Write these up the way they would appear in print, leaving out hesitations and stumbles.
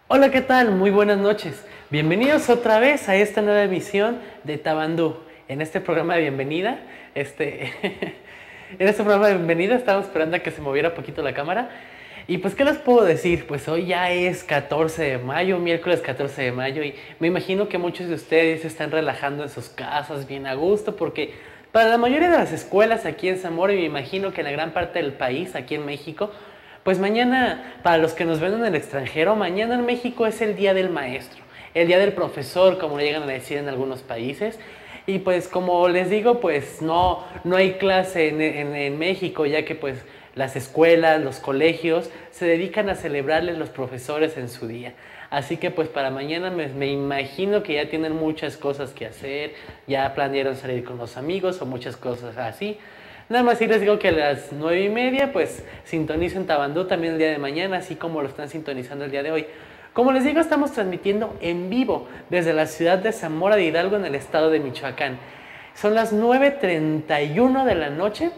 Hola, ¿qué tal? Muy buenas noches. Bienvenidos otra vez a esta nueva emisión de Tabandú. En este programa de bienvenida, en este programa de bienvenida estamos esperando a que se moviera poquito la cámara. Y pues, ¿qué les puedo decir? Pues hoy ya es 14 de mayo, miércoles 14 de mayo, y me imagino que muchos de ustedes se están relajando en sus casas bien a gusto, porque para la mayoría de las escuelas aquí en Zamora, y me imagino que en la gran parte del país, aquí en México, pues mañana, para los que nos ven en el extranjero, mañana en México es el Día del Maestro, el Día del Profesor, como le llegan a decir en algunos países. Y pues como les digo, pues no hay clase en México, ya que pues las escuelas, los colegios se dedican a celebrarles los profesores en su día. Así que pues para mañana me imagino que ya tienen muchas cosas que hacer, ya planearon salir con los amigos o muchas cosas así. Nada más sí les digo que a las 9:30 pues sintonicen Tabandú también el día de mañana, así como lo están sintonizando el día de hoy. Como les digo, estamos transmitiendo en vivo desde la ciudad de Zamora de Hidalgo en el estado de Michoacán. Son las 9:31 de la noche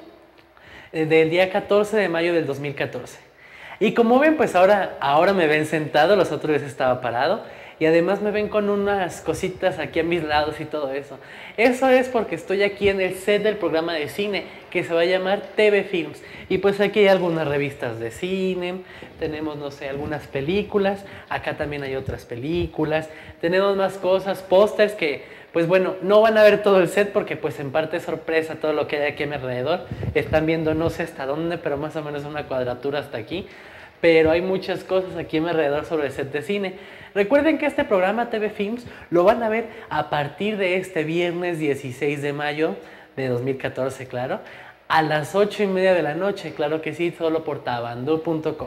del día 14 de mayo del 2014. Y como ven, pues ahora me ven sentado, los otros días estaba parado. Y además me ven con unas cositas aquí a mis lados y todo eso. Eso es porque estoy aquí en el set del programa de cine que se va a llamar TV Films. Y pues aquí hay algunas revistas de cine, tenemos, no sé, algunas películas. Acá también hay otras películas. Tenemos más cosas, pósters que, pues bueno, no van a ver todo el set porque pues en parte es sorpresa todo lo que hay aquí a mi alrededor. Están viendo no sé hasta dónde, pero más o menos una cuadratura hasta aquí. Pero hay muchas cosas aquí a mi alrededor sobre el set de cine. Recuerden que este programa TV Films lo van a ver a partir de este viernes 16 de mayo de 2014, claro, a las 8:30 de la noche, claro que sí, solo por tabandú.com.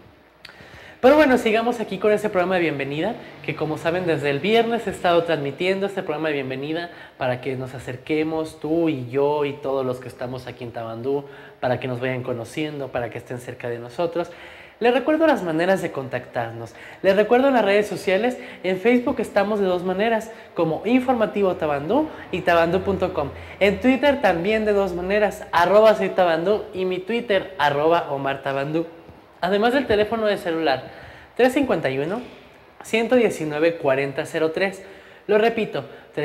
Pero bueno, sigamos aquí con este programa de bienvenida, que como saben desde el viernes he estado transmitiendo este programa de bienvenida para que nos acerquemos tú y yo y todos los que estamos aquí en Tabandú, para que nos vayan conociendo, para que estén cerca de nosotros. Les recuerdo las maneras de contactarnos. Les recuerdo las redes sociales. En Facebook estamos de dos maneras, como Informativo Tabandú y tabandú.com. En Twitter también de dos maneras, @soytabandú y mi Twitter, @omartabandú. Además del teléfono de celular, 351-119-4003. Lo repito,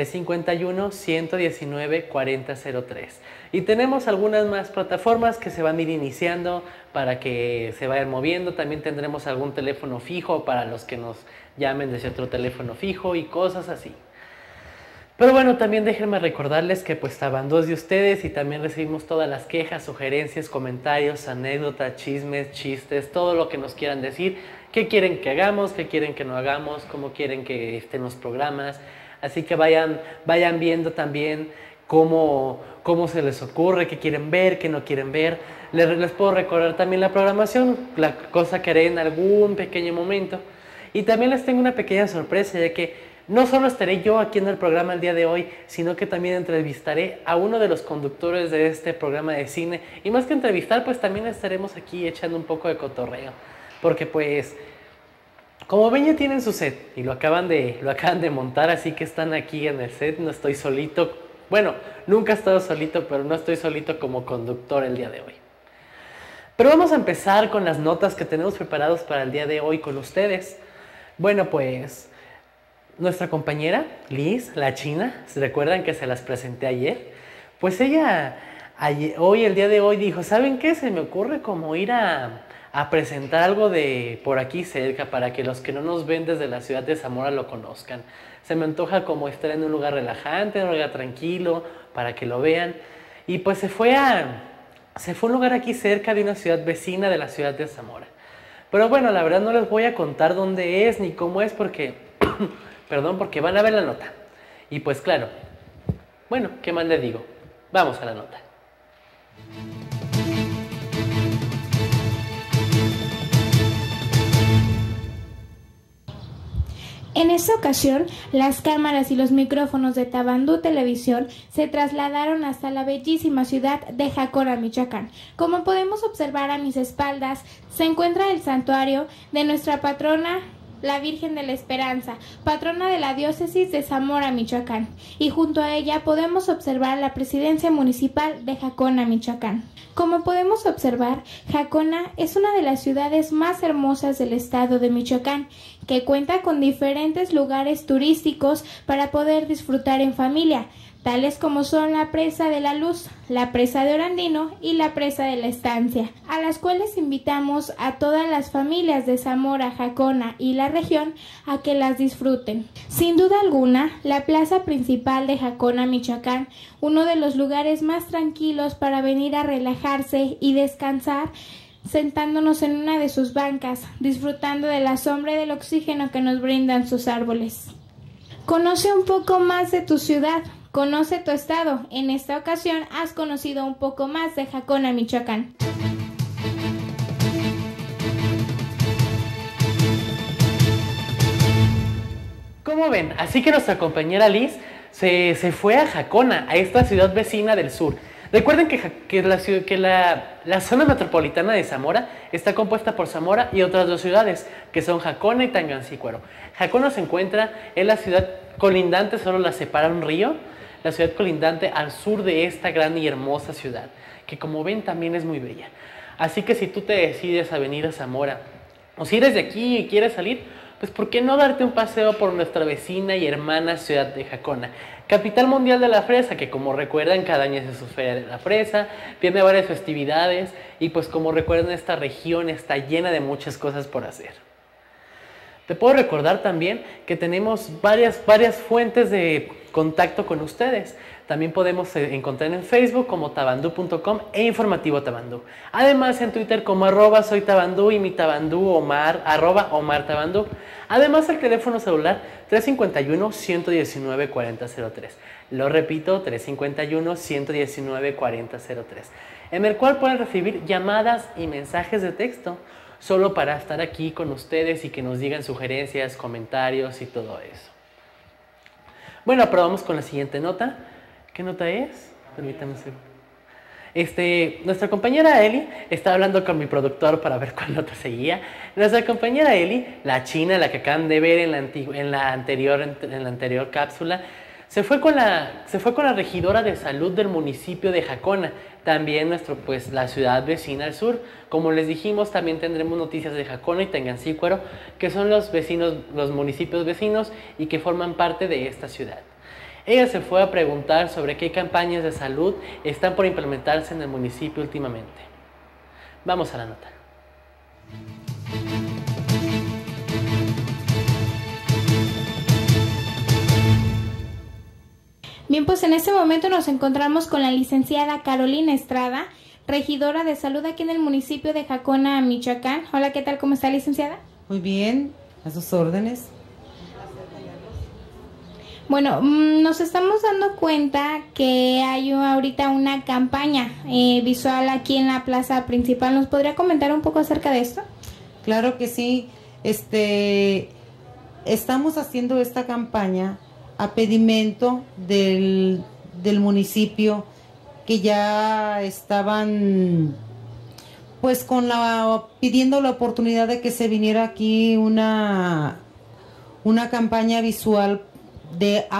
351-119-4003. Y tenemos algunas más plataformas que se van a ir iniciando para que se vayan moviendo. También tendremos algún teléfono fijo para los que nos llamen desde otro teléfono fijo y cosas así. Pero bueno, también déjenme recordarles que pues Tabandú es de ustedes y también recibimos todas las quejas, sugerencias, comentarios, anécdotas, chismes, chistes, todo lo que nos quieran decir. ¿Qué quieren que hagamos? ¿Qué quieren que no hagamos? ¿Cómo quieren que estén los programas? Así que vayan viendo también cómo se les ocurre, qué quieren ver, qué no quieren ver. Les puedo recordar también la programación, la cosa que haré en algún pequeño momento. Y también les tengo una pequeña sorpresa, ya que no solo estaré yo aquí en el programa el día de hoy, sino que también entrevistaré a uno de los conductores de este programa de cine. Y más que entrevistar, pues también estaremos aquí echando un poco de cotorreo. Porque pues, como ven, ya tienen su set y lo acaban de montar, así que están aquí en el set, no estoy solito. Bueno, nunca he estado solito, pero no estoy solito como conductor el día de hoy. Pero vamos a empezar con las notas que tenemos preparadas para el día de hoy con ustedes. Bueno, pues nuestra compañera Liz, la china, ¿se recuerdan que se las presenté ayer? Pues ella hoy, el día de hoy, dijo, ¿saben qué? Se me ocurre como ir a presentar algo de por aquí cerca para que los que no nos ven desde la ciudad de Zamora lo conozcan. Se me antoja como estar en un lugar relajante, en un lugar tranquilo, para que lo vean. Y pues se fue a un lugar aquí cerca de una ciudad vecina de la ciudad de Zamora. Pero bueno, la verdad no les voy a contar dónde es ni cómo es porque perdón, porque van a ver la nota. Y pues claro, bueno, ¿qué más les digo? Vamos a la nota. En esta ocasión, las cámaras y los micrófonos de Tabandú Televisión se trasladaron hasta la bellísima ciudad de Jacona, Michoacán. Como podemos observar a mis espaldas, se encuentra el santuario de nuestra patrona, la Virgen de la Esperanza, patrona de la diócesis de Zamora, Michoacán, y junto a ella podemos observar la presidencia municipal de Jacona, Michoacán. Como podemos observar, Jacona es una de las ciudades más hermosas del estado de Michoacán, que cuenta con diferentes lugares turísticos para poder disfrutar en familia, tales como son la Presa de la Luz, la Presa de Orandino y la Presa de la Estancia, a las cuales invitamos a todas las familias de Zamora, Jacona y la región a que las disfruten. Sin duda alguna, la plaza principal de Jacona, Michoacán, uno de los lugares más tranquilos para venir a relajarse y descansar, sentándonos en una de sus bancas, disfrutando de la sombra y del oxígeno que nos brindan sus árboles. Conoce un poco más de tu ciudad. Conoce tu estado. En esta ocasión has conocido un poco más de Jacona, Michoacán. ¿Cómo ven? Así que nuestra compañera Liz se fue a Jacona, a esta ciudad vecina del sur. Recuerden que la zona metropolitana de Zamora está compuesta por Zamora y otras dos ciudades, que son Jacona y Tangancícuaro. Jacona se encuentra en la ciudad colindante, solo la separa un río, la ciudad colindante al sur de esta gran y hermosa ciudad, que como ven también es muy bella. Así que si tú te decides a venir a Zamora, o si eres de aquí y quieres salir, pues ¿por qué no darte un paseo por nuestra vecina y hermana ciudad de Jacona? Capital mundial de la fresa, que como recuerdan cada año es su feria de la fresa, tiene varias festividades y pues como recuerdan esta región está llena de muchas cosas por hacer. Te puedo recordar también que tenemos varias fuentes de contacto con ustedes. También podemos encontrar en Facebook como tabandú.com e Informativo Tabandú. Además en Twitter como @soytabandú y mi tabandú Omar, @OmarTabandú. Además el teléfono celular 351-119-4003. Lo repito, 351-119-4003. En el cual pueden recibir llamadas y mensajes de texto solo para estar aquí con ustedes y que nos digan sugerencias, comentarios y todo eso. Bueno, pero vamos con la siguiente nota. ¿Qué nota es? Permítanme un segundo. Nuestra compañera Eli está hablando con mi productor para ver cuál nota seguía. Nuestra compañera Eli, la china, la que acaban de ver en la anterior cápsula, se fue con la regidora de salud del municipio de Jacona, también la ciudad vecina al sur. Como les dijimos, también tendremos noticias de Jacona y Tangancícuaro, que son los municipios vecinos y que forman parte de esta ciudad. Ella se fue a preguntar sobre qué campañas de salud están por implementarse en el municipio últimamente. Vamos a la nota. Bien, pues en este momento nos encontramos con la licenciada Carolina Estrada, regidora de salud aquí en el municipio de Jacona, Michoacán. Hola, ¿qué tal? ¿Cómo está, licenciada? Muy bien, a sus órdenes. Bueno, nos estamos dando cuenta que hay ahorita una campaña visual aquí en la plaza principal. ¿Nos podría comentar un poco acerca de esto? Claro que sí. Estamos haciendo esta campaña a pedimento del municipio, que ya estaban pues pidiendo la oportunidad de que se viniera aquí una campaña visual a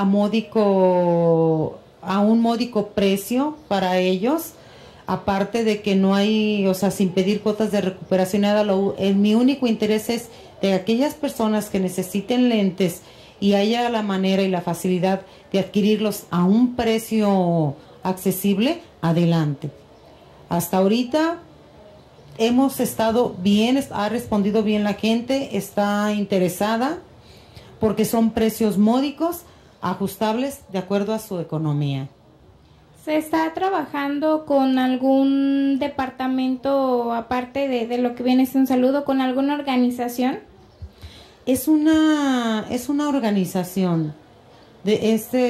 un módico precio para ellos, aparte de que no hay, sin pedir cuotas de recuperación, nada. Mi único interés es de aquellas personas que necesiten lentes y haya la manera y la facilidad de adquirirlos a un precio accesible, adelante. Hasta ahorita hemos estado bien, ha respondido bien la gente, está interesada, porque son precios módicos, ajustables de acuerdo a su economía. ¿Se está trabajando con algún departamento aparte de lo que viene siendo salud, o con alguna organización? Es una organización de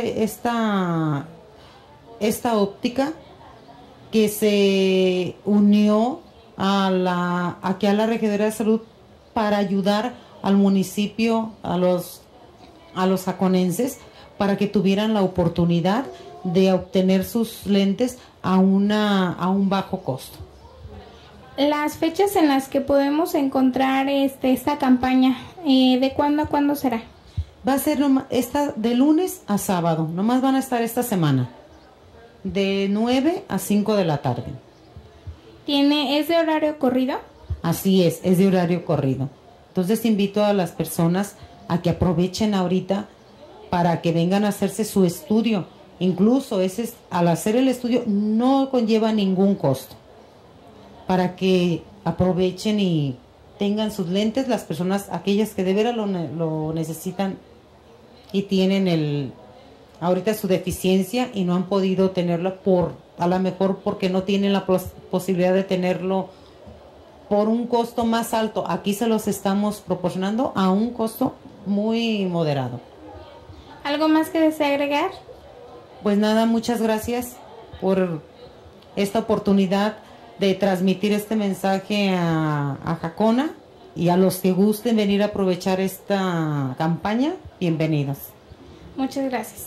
esta óptica que se unió aquí a la Regiduría de Salud para ayudar al municipio, a los jaconenses, para que tuvieran la oportunidad de obtener sus lentes a un bajo costo. Las fechas en las que podemos encontrar esta campaña, ¿de cuándo a cuándo será? Va a ser de lunes a sábado, nomás van a estar esta semana, de 9 a 5 de la tarde. ¿Es de horario corrido? Así es de horario corrido. Entonces invito a las personas a que aprovechen ahorita para que vengan a hacerse su estudio. Incluso al hacer el estudio no conlleva ningún costo. Para que aprovechen y tengan sus lentes las personas, aquellas que de veras lo necesitan y tienen ahorita su deficiencia y no han podido tenerlo a lo mejor porque no tienen la posibilidad de tenerlo por un costo más alto. Aquí se los estamos proporcionando a un costo muy moderado. ¿Algo más que desea agregar? Pues nada, muchas gracias por esta oportunidad de transmitir este mensaje a Jacona, y a los que gusten venir a aprovechar esta campaña, bienvenidos. Muchas gracias.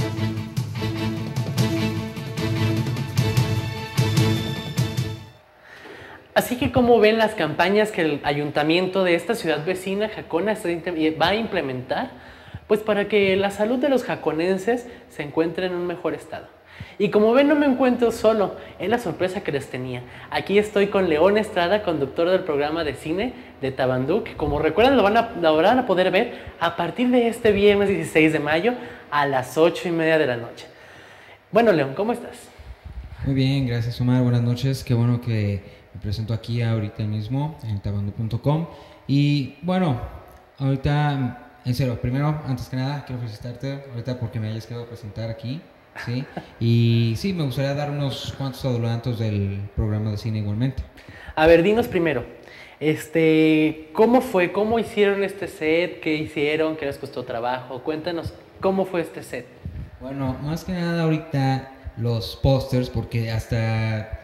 Así que, ¿cómo ven las campañas que el ayuntamiento de esta ciudad vecina, Jacona, va a implementar? Pues para que la salud de los jaconenses se encuentre en un mejor estado. Y como ven, no me encuentro solo, es la sorpresa que les tenía. Aquí estoy con León Estrada, conductor del programa de cine de Tabandú, que como recuerdan lo van a poder ver a partir de este viernes 16 de mayo a las 8:30 de la noche. Bueno, León, ¿cómo estás? Muy bien, gracias Omar, buenas noches, qué bueno que me presento aquí ahorita mismo en tabandú.com. Y bueno, ahorita, en serio, primero, antes que nada, quiero felicitarte ahorita porque me hayas quedado presentar aquí. Sí, y sí, me gustaría dar unos cuantos adelantos del programa de cine igualmente. A ver, dinos primero, ¿cómo fue? ¿Cómo hicieron este set? ¿Qué hicieron? ¿Qué les costó trabajo? Cuéntanos, ¿cómo fue este set? Bueno, más que nada ahorita los pósters, porque hasta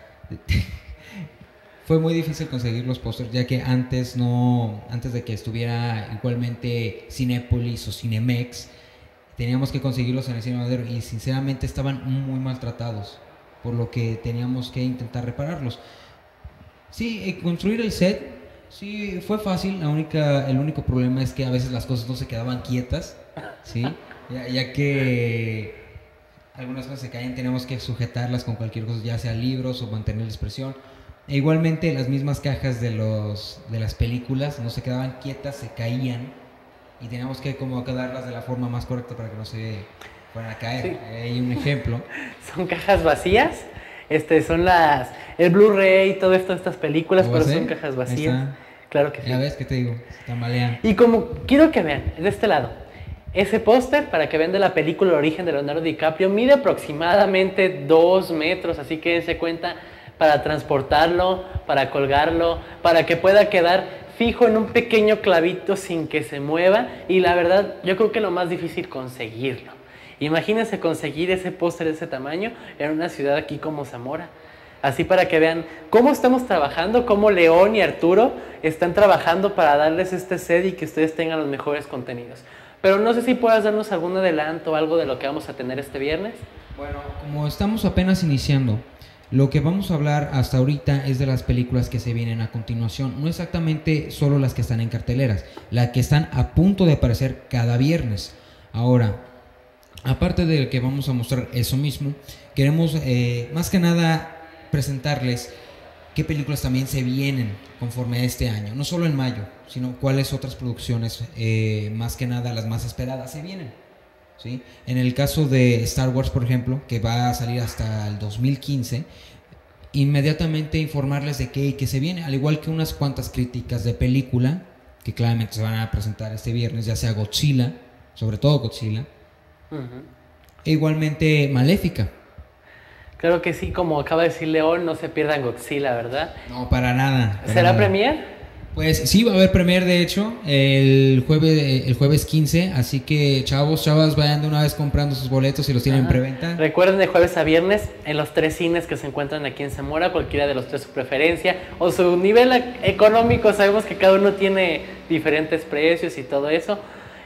fue muy difícil conseguir los pósters, ya que antes de que estuviera igualmente Cinépolis o Cinemex, teníamos que conseguirlos en el Cine Madero y sinceramente estaban muy maltratados, por lo que teníamos que intentar repararlos. Sí, construir el set, sí, fue fácil. El único problema es que a veces las cosas no se quedaban quietas, ¿sí? Ya que algunas cosas se caían, teníamos que sujetarlas con cualquier cosa, ya sea libros o mantener la expresión. E igualmente las mismas cajas de las películas no se quedaban quietas, se caían. Y teníamos que como acomodarlas de la forma más correcta para que no se fueran a caer. Sí. Hay un ejemplo. Son cajas vacías, son el Blu-ray y todo esto de estas películas, pero son cajas vacías. Claro que sí. Ya ves, ¿qué te digo? Se tambalean. Y como quiero que vean, de este lado, ese póster, para que vean de la película El origen de Leonardo DiCaprio, mide aproximadamente 2 metros, así que dense cuenta para transportarlo, para colgarlo, para que pueda quedar fijo en un pequeño clavito sin que se mueva. Y la verdad, yo creo que lo más difícil conseguirlo. Imagínense conseguir ese póster de ese tamaño en una ciudad aquí como Zamora. Así para que vean cómo estamos trabajando, cómo León y Arturo están trabajando para darles este set y que ustedes tengan los mejores contenidos. Pero no sé si puedas darnos algún adelanto o algo de lo que vamos a tener este viernes. Bueno, como estamos apenas iniciando, lo que vamos a hablar hasta ahorita es de las películas que se vienen a continuación. No exactamente solo las que están en carteleras, las que están a punto de aparecer cada viernes. Ahora, aparte de que vamos a mostrar eso mismo, queremos más que nada presentarles qué películas también se vienen conforme a este año. No solo en mayo, sino cuáles otras producciones, más que nada las más esperadas, se vienen. ¿Sí? En el caso de Star Wars, por ejemplo, que va a salir hasta el 2015, inmediatamente informarles de que se viene, al igual que unas cuantas críticas de película que claramente se van a presentar este viernes, ya sea Godzilla, sobre todo Godzilla, e igualmente Maléfica. Claro que sí, como acaba de decir León, no se pierdan Godzilla, ¿verdad? No, para nada. ¿Será premier? Pues sí, va a haber premier, de hecho, el jueves 15, así que chavas, vayan de una vez comprando sus boletos si los tienen en preventa. Recuerden, de jueves a viernes en los 3 cines que se encuentran aquí en Zamora, cualquiera de los 3 su preferencia o su nivel económico. Sabemos que cada uno tiene diferentes precios y todo eso.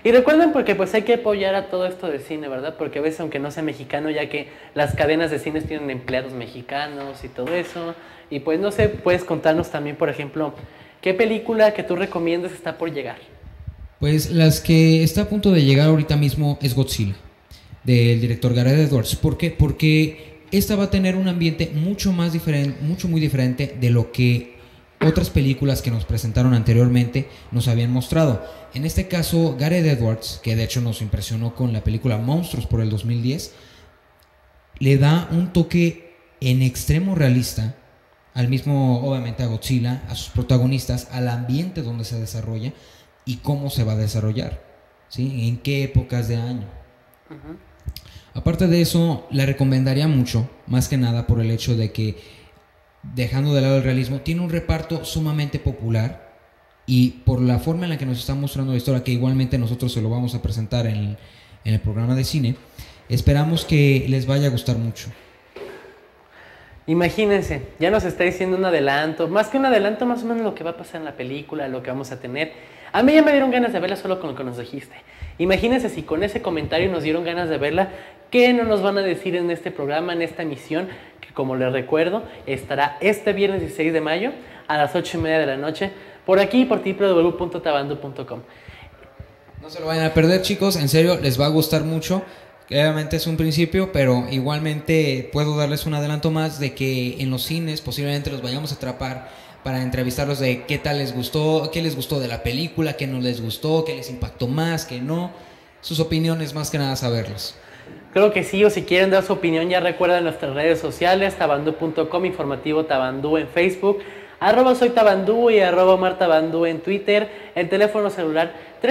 Y recuerden porque pues hay que apoyar a todo esto del cine, ¿verdad? Porque a veces aunque no sea mexicano, ya que las cadenas de cines tienen empleados mexicanos y todo eso. Y pues no sé, puedes contarnos también, por ejemplo, ¿qué película que tú recomiendas está por llegar? Pues las que está a punto de llegar ahorita mismo es Godzilla, del director Gareth Edwards. ¿Por qué? Porque esta va a tener un ambiente mucho más diferente, muy diferente de lo que otras películas que nos presentaron anteriormente nos habían mostrado. En este caso, Gareth Edwards, que de hecho nos impresionó con la película Monstruos por el 2010, le da un toque en extremo realista al mismo, obviamente a Godzilla, a sus protagonistas, al ambiente donde se desarrolla y cómo se va a desarrollar, ¿sí? En qué épocas de año. Aparte de eso, la recomendaría mucho, más que nada por el hecho de que, dejando de lado el realismo, tiene un reparto sumamente popular y por la forma en la que nos está mostrando la historia, que igualmente nosotros se lo vamos a presentar en el programa de cine, esperamos que les vaya a gustar mucho. Imagínense, ya nos está diciendo un adelanto, más que un adelanto, más o menos lo que va a pasar en la película, lo que vamos a tener. A mí ya me dieron ganas de verla solo con lo que nos dijiste. Imagínense si con ese comentario nos dieron ganas de verla, ¿qué no nos van a decir en este programa, en esta emisión? Que como les recuerdo, estará este viernes 16 de mayo a las 8:30 de la noche, por aquí, por www.tabandu.com. No se lo vayan a perder, chicos, en serio, les va a gustar mucho. Obviamente es un principio, pero igualmente puedo darles un adelanto más de que en los cines posiblemente los vayamos a atrapar para entrevistarlos de qué tal les gustó, qué les gustó de la película, qué no les gustó, qué les impactó más, qué no. Sus opiniones, más que nada saberlas. Creo que sí, o si quieren dar su opinión, ya recuerden nuestras redes sociales, tabandu.com, informativo Tabandú en Facebook, @soy Tabandú y @Omar Tabandú en Twitter, el teléfono celular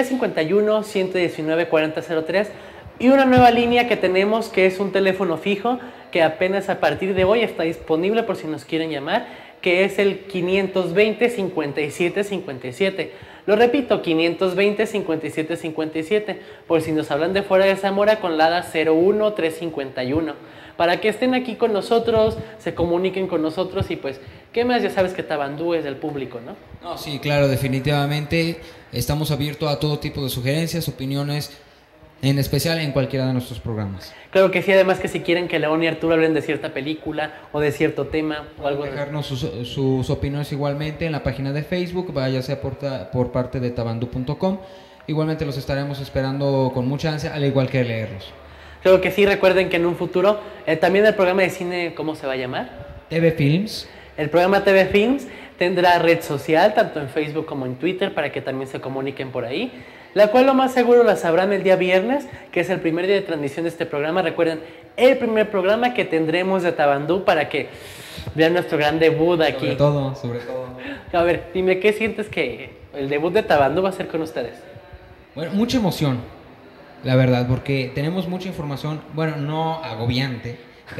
351-119-4003 y una nueva línea que tenemos que es un teléfono fijo que apenas a partir de hoy está disponible por si nos quieren llamar, que es el 520-5757. Lo repito, 520-5757, por si nos hablan de fuera de Zamora con la ADA 01351. Para que estén aquí con nosotros, se comuniquen con nosotros y pues, ¿qué más? Ya sabes que Tabandú es del público, ¿no? No, sí, claro, definitivamente estamos abiertos a todo tipo de sugerencias, opiniones, en especial en cualquiera de nuestros programas. Claro que sí, además que si quieren que León y Arturo hablen de cierta película o de cierto tema o algo. Dejarnos sus opiniones igualmente en la página de Facebook, vaya sea por parte de tabandu.com. Igualmente los estaremos esperando con mucha ansia, al igual que leerlos. Creo que sí, recuerden que en un futuro también el programa de cine, ¿cómo se va a llamar? TV Films. El programa TV Films tendrá red social, tanto en Facebook como en Twitter, para que también se comuniquen por ahí, la cual lo más seguro la sabrán el día viernes, que es el primer día de transmisión de este programa. Recuerden, el primer programa que tendremos de Tabandú para que vean nuestro gran debut aquí. Sobre todo. A ver, dime, ¿qué sientes que el debut de Tabandú va a ser con ustedes? Bueno, mucha emoción, la verdad, porque tenemos mucha información, bueno, no agobiante,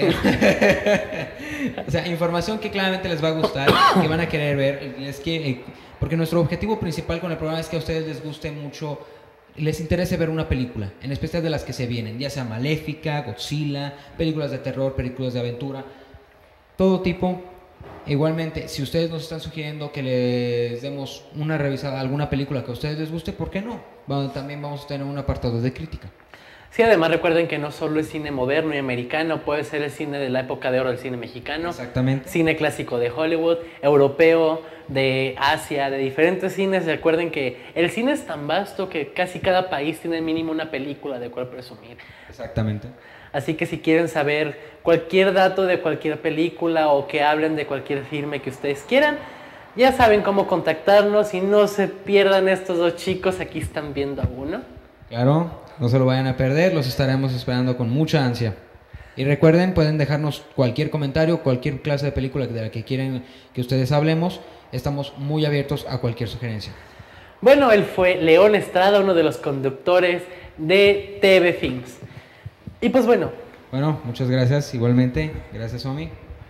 o sea, información que claramente les va a gustar, que van a querer ver, porque nuestro objetivo principal con el programa es que a ustedes les guste mucho, les interese ver una película, en especial de las que se vienen, ya sea Maléfica, Godzilla, películas de terror, películas de aventura, todo tipo. Igualmente, si ustedes nos están sugiriendo que les demos una revisada a alguna película que a ustedes les guste, ¿por qué no? También vamos a tener un apartado de crítica. Sí, además recuerden que no solo es cine moderno y americano, puede ser el cine de la época de oro del cine mexicano. Exactamente. Cine clásico de Hollywood, europeo, de Asia, de diferentes cines. Recuerden que el cine es tan vasto que casi cada país tiene mínimo una película de cual presumir. Exactamente. Así que si quieren saber cualquier dato de cualquier película o que hablen de cualquier filme que ustedes quieran, ya saben cómo contactarnos y no se pierdan estos dos chicos, aquí están viendo a uno. Claro, no se lo vayan a perder, los estaremos esperando con mucha ansia. Y recuerden, pueden dejarnos cualquier comentario, cualquier clase de película de la que quieren que ustedes hablemos, estamos muy abiertos a cualquier sugerencia. Bueno, él fue León Estrada, uno de los conductores de TV Films. Y pues bueno. Bueno, muchas gracias, igualmente. Gracias, Omi.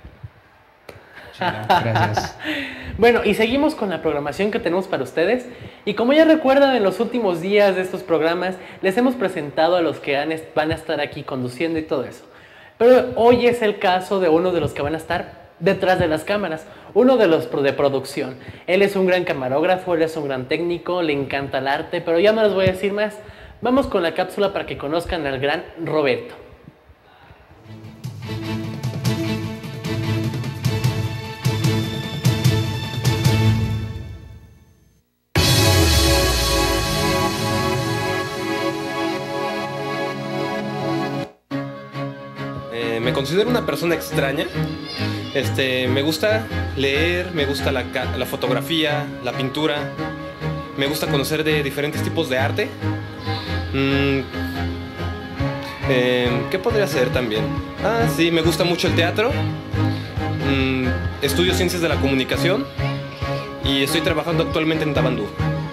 Gracias. Bueno, y seguimos con la programación que tenemos para ustedes. Y como ya recuerdan, en los últimos días de estos programas les hemos presentado a los que van a estar aquí conduciendo y todo eso. Pero hoy es el caso de uno de los que van a estar detrás de las cámaras, uno de los de producción. Él es un gran camarógrafo, él es un gran técnico, le encanta el arte, pero ya no les voy a decir más, Vamos con la cápsula para que conozcan al gran Roberto. Me considero una persona extraña. Me gusta leer, me gusta la fotografía, la pintura. Me gusta conocer de diferentes tipos de arte. ¿Qué podría hacer también? Sí, me gusta mucho el teatro. Estudio ciencias de la comunicación y estoy trabajando actualmente en Tabandú.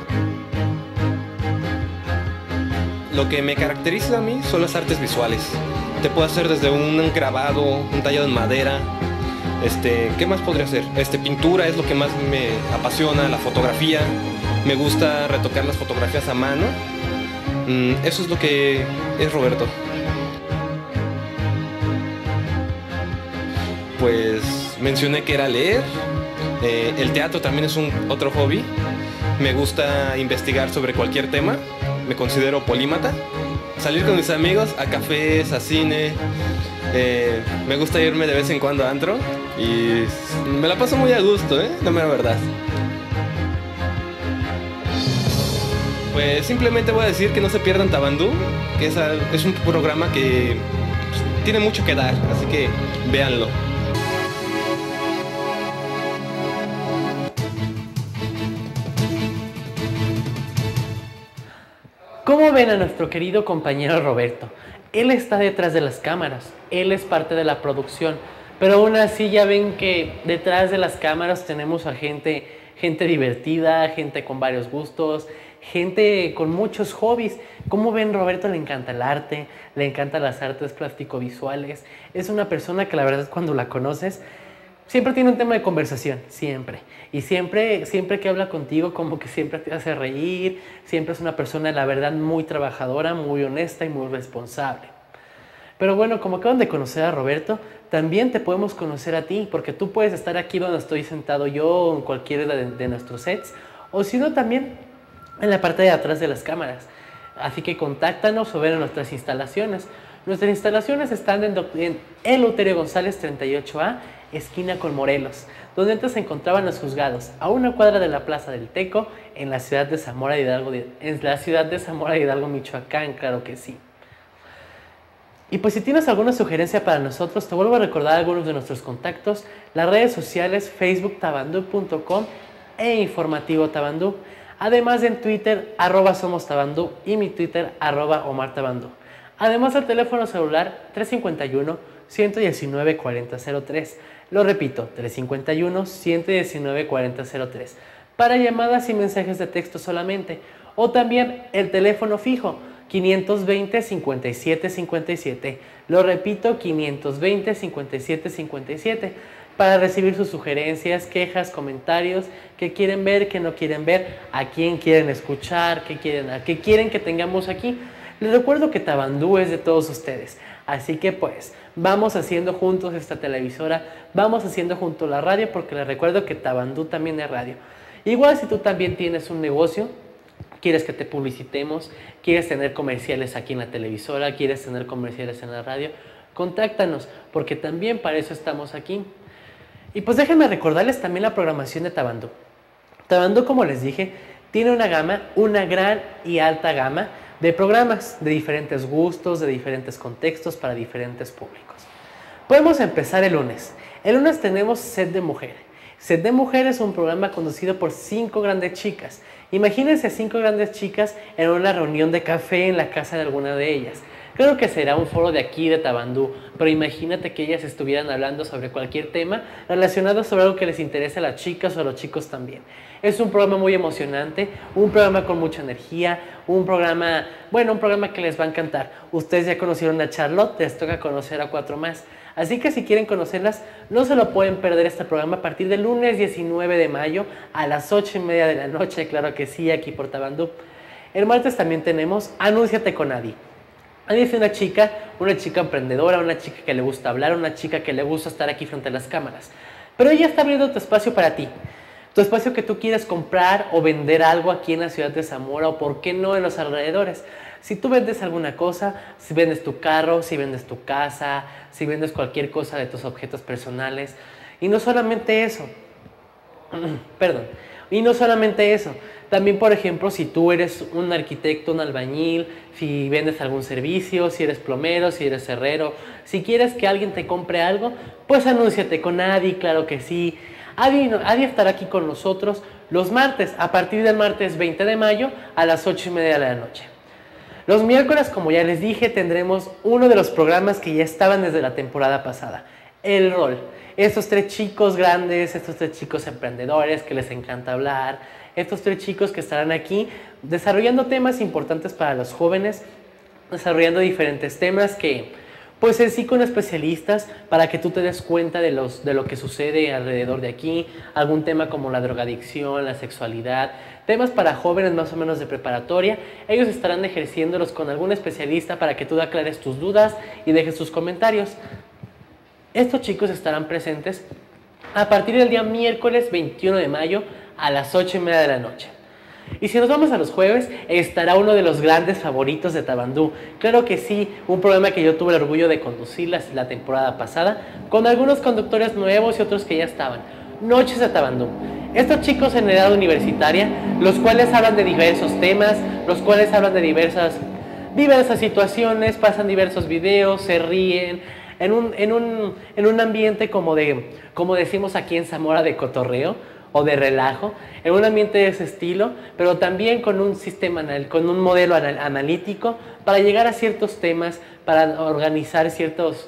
Lo que me caracteriza a mí son las artes visuales. Te puedo hacer desde un grabado, un tallado en madera. ¿Qué más podría hacer? Pintura es lo que más me apasiona, la fotografía. Me gusta retocar las fotografías a mano. Eso es lo que es Roberto. Pues mencioné que era leer. El teatro también es otro hobby. Me gusta investigar sobre cualquier tema. Me considero polímata. Salir con mis amigos a cafés, a cine. Me gusta irme de vez en cuando a antro. Y me la paso muy a gusto, la mera verdad. Pues simplemente voy a decir que no se pierdan Tabandú, que es un programa que tiene mucho que dar, así que véanlo. ¿Cómo ven a nuestro querido compañero Roberto? Él está detrás de las cámaras, él es parte de la producción, pero aún así ya ven que detrás de las cámaras tenemos a gente divertida, gente con varios gustos, gente con muchos hobbies. ¿Cómo ven? Roberto le encanta el arte, le encantan las artes plástico-visuales. Es una persona que la verdad cuando la conoces siempre tiene un tema de conversación, siempre. Y siempre que habla contigo como que siempre te hace reír, siempre es una persona la verdad muy trabajadora, muy honesta y muy responsable. Pero bueno, como acaban de conocer a Roberto, también te podemos conocer a ti, porque tú puedes estar aquí donde estoy sentado yo o en cualquiera de nuestros sets, o si no también en la parte de atrás de las cámaras. Así que contáctanos o ven a nuestras instalaciones. Nuestras instalaciones están en Eleuterio González 38A, esquina con Morelos, donde antes se encontraban los juzgados, a una cuadra de la Plaza del Teco, en la ciudad de Zamora de Hidalgo, Michoacán, claro que sí. Y pues si tienes alguna sugerencia para nosotros, te vuelvo a recordar algunos de nuestros contactos, las redes sociales, Facebook tabandú.com e Informativo Tabandú, además en Twitter, @somostabandú y mi Twitter, @omartabandú. Además el teléfono celular 351-119-4003. Lo repito, 351-119-4003. Para llamadas y mensajes de texto solamente. O también el teléfono fijo, 520-5757. Lo repito, 520-5757. Para recibir sus sugerencias, quejas, comentarios, qué quieren ver, qué no quieren ver, a quién quieren escuchar, qué quieren que tengamos aquí. Les recuerdo que Tabandú es de todos ustedes, así que pues vamos haciendo juntos esta televisora, vamos haciendo juntos la radio, porque les recuerdo que Tabandú también es radio. Igual si tú también tienes un negocio, quieres que te publicitemos, quieres tener comerciales aquí en la televisora, quieres tener comerciales en la radio, contáctanos, porque también para eso estamos aquí. Y pues déjenme recordarles también la programación de Tabandú. Tabandú, como les dije, tiene una gran y alta gama de programas de diferentes gustos, de diferentes contextos, para diferentes públicos. Podemos empezar el lunes. El lunes tenemos Set de Mujer. Set de Mujer es un programa conducido por 5 grandes chicas. Imagínense 5 grandes chicas en una reunión de café en la casa de alguna de ellas. Creo que será un foro de aquí de Tabandú, pero imagínate que ellas estuvieran hablando sobre cualquier tema relacionado sobre algo que les interese a las chicas o a los chicos también. Es un programa muy emocionante, un programa con mucha energía, un programa que les va a encantar. Ustedes ya conocieron a Charlotte, les toca conocer a 4 más. Así que si quieren conocerlas, no se lo pueden perder este programa a partir del lunes 19 de mayo a las 8:30 de la noche, claro que sí, aquí por Tabandú. El martes también tenemos Anúnciate con Adi. Adi es una chica emprendedora, una chica que le gusta hablar, una chica que le gusta estar aquí frente a las cámaras. Pero ella está abriendo tu espacio para ti. Tu espacio que tú quieres comprar o vender algo aquí en la ciudad de Zamora o por qué no en los alrededores. Si tú vendes alguna cosa, si vendes tu carro, si vendes tu casa, si vendes cualquier cosa de tus objetos personales. Y no solamente eso, perdón, y no solamente eso, también por ejemplo si tú eres un arquitecto, un albañil, si vendes algún servicio, si eres plomero, si eres herrero, si quieres que alguien te compre algo, pues anúnciate con Adi, claro que sí. Adi estará aquí con nosotros los martes, a partir del martes 20 de mayo a las 8:30 de la noche. Los miércoles, como ya les dije, tendremos uno de los programas que ya estaban desde la temporada pasada, El Rol. Estos 3 chicos grandes, estos 3 chicos emprendedores que les encanta hablar, estos 3 chicos que estarán aquí desarrollando temas importantes para los jóvenes, desarrollando diferentes temas que pues en sí con especialistas para que tú te des cuenta de lo que sucede alrededor de aquí, algún tema como la drogadicción, la sexualidad, temas para jóvenes más o menos de preparatoria. Ellos estarán ejerciéndolos con algún especialista para que tú aclares tus dudas y dejes tus comentarios. Estos chicos estarán presentes a partir del día miércoles 21 de mayo a las 8:30 de la noche. Y si nos vamos a los jueves, estará uno de los grandes favoritos de Tabandú. Claro que sí, un programa que yo tuve el orgullo de conducir la temporada pasada, con algunos conductores nuevos y otros que ya estaban. Noches de Tabandú. Estos chicos en edad universitaria, los cuales hablan de diversos temas, los cuales hablan de diversas situaciones, pasan diversos videos, se ríen, en un ambiente como decimos aquí en Zamora, de cotorreo o de relajo, en un ambiente de ese estilo, pero también con un sistema, con un modelo analítico para llegar a ciertos temas, para organizar ciertos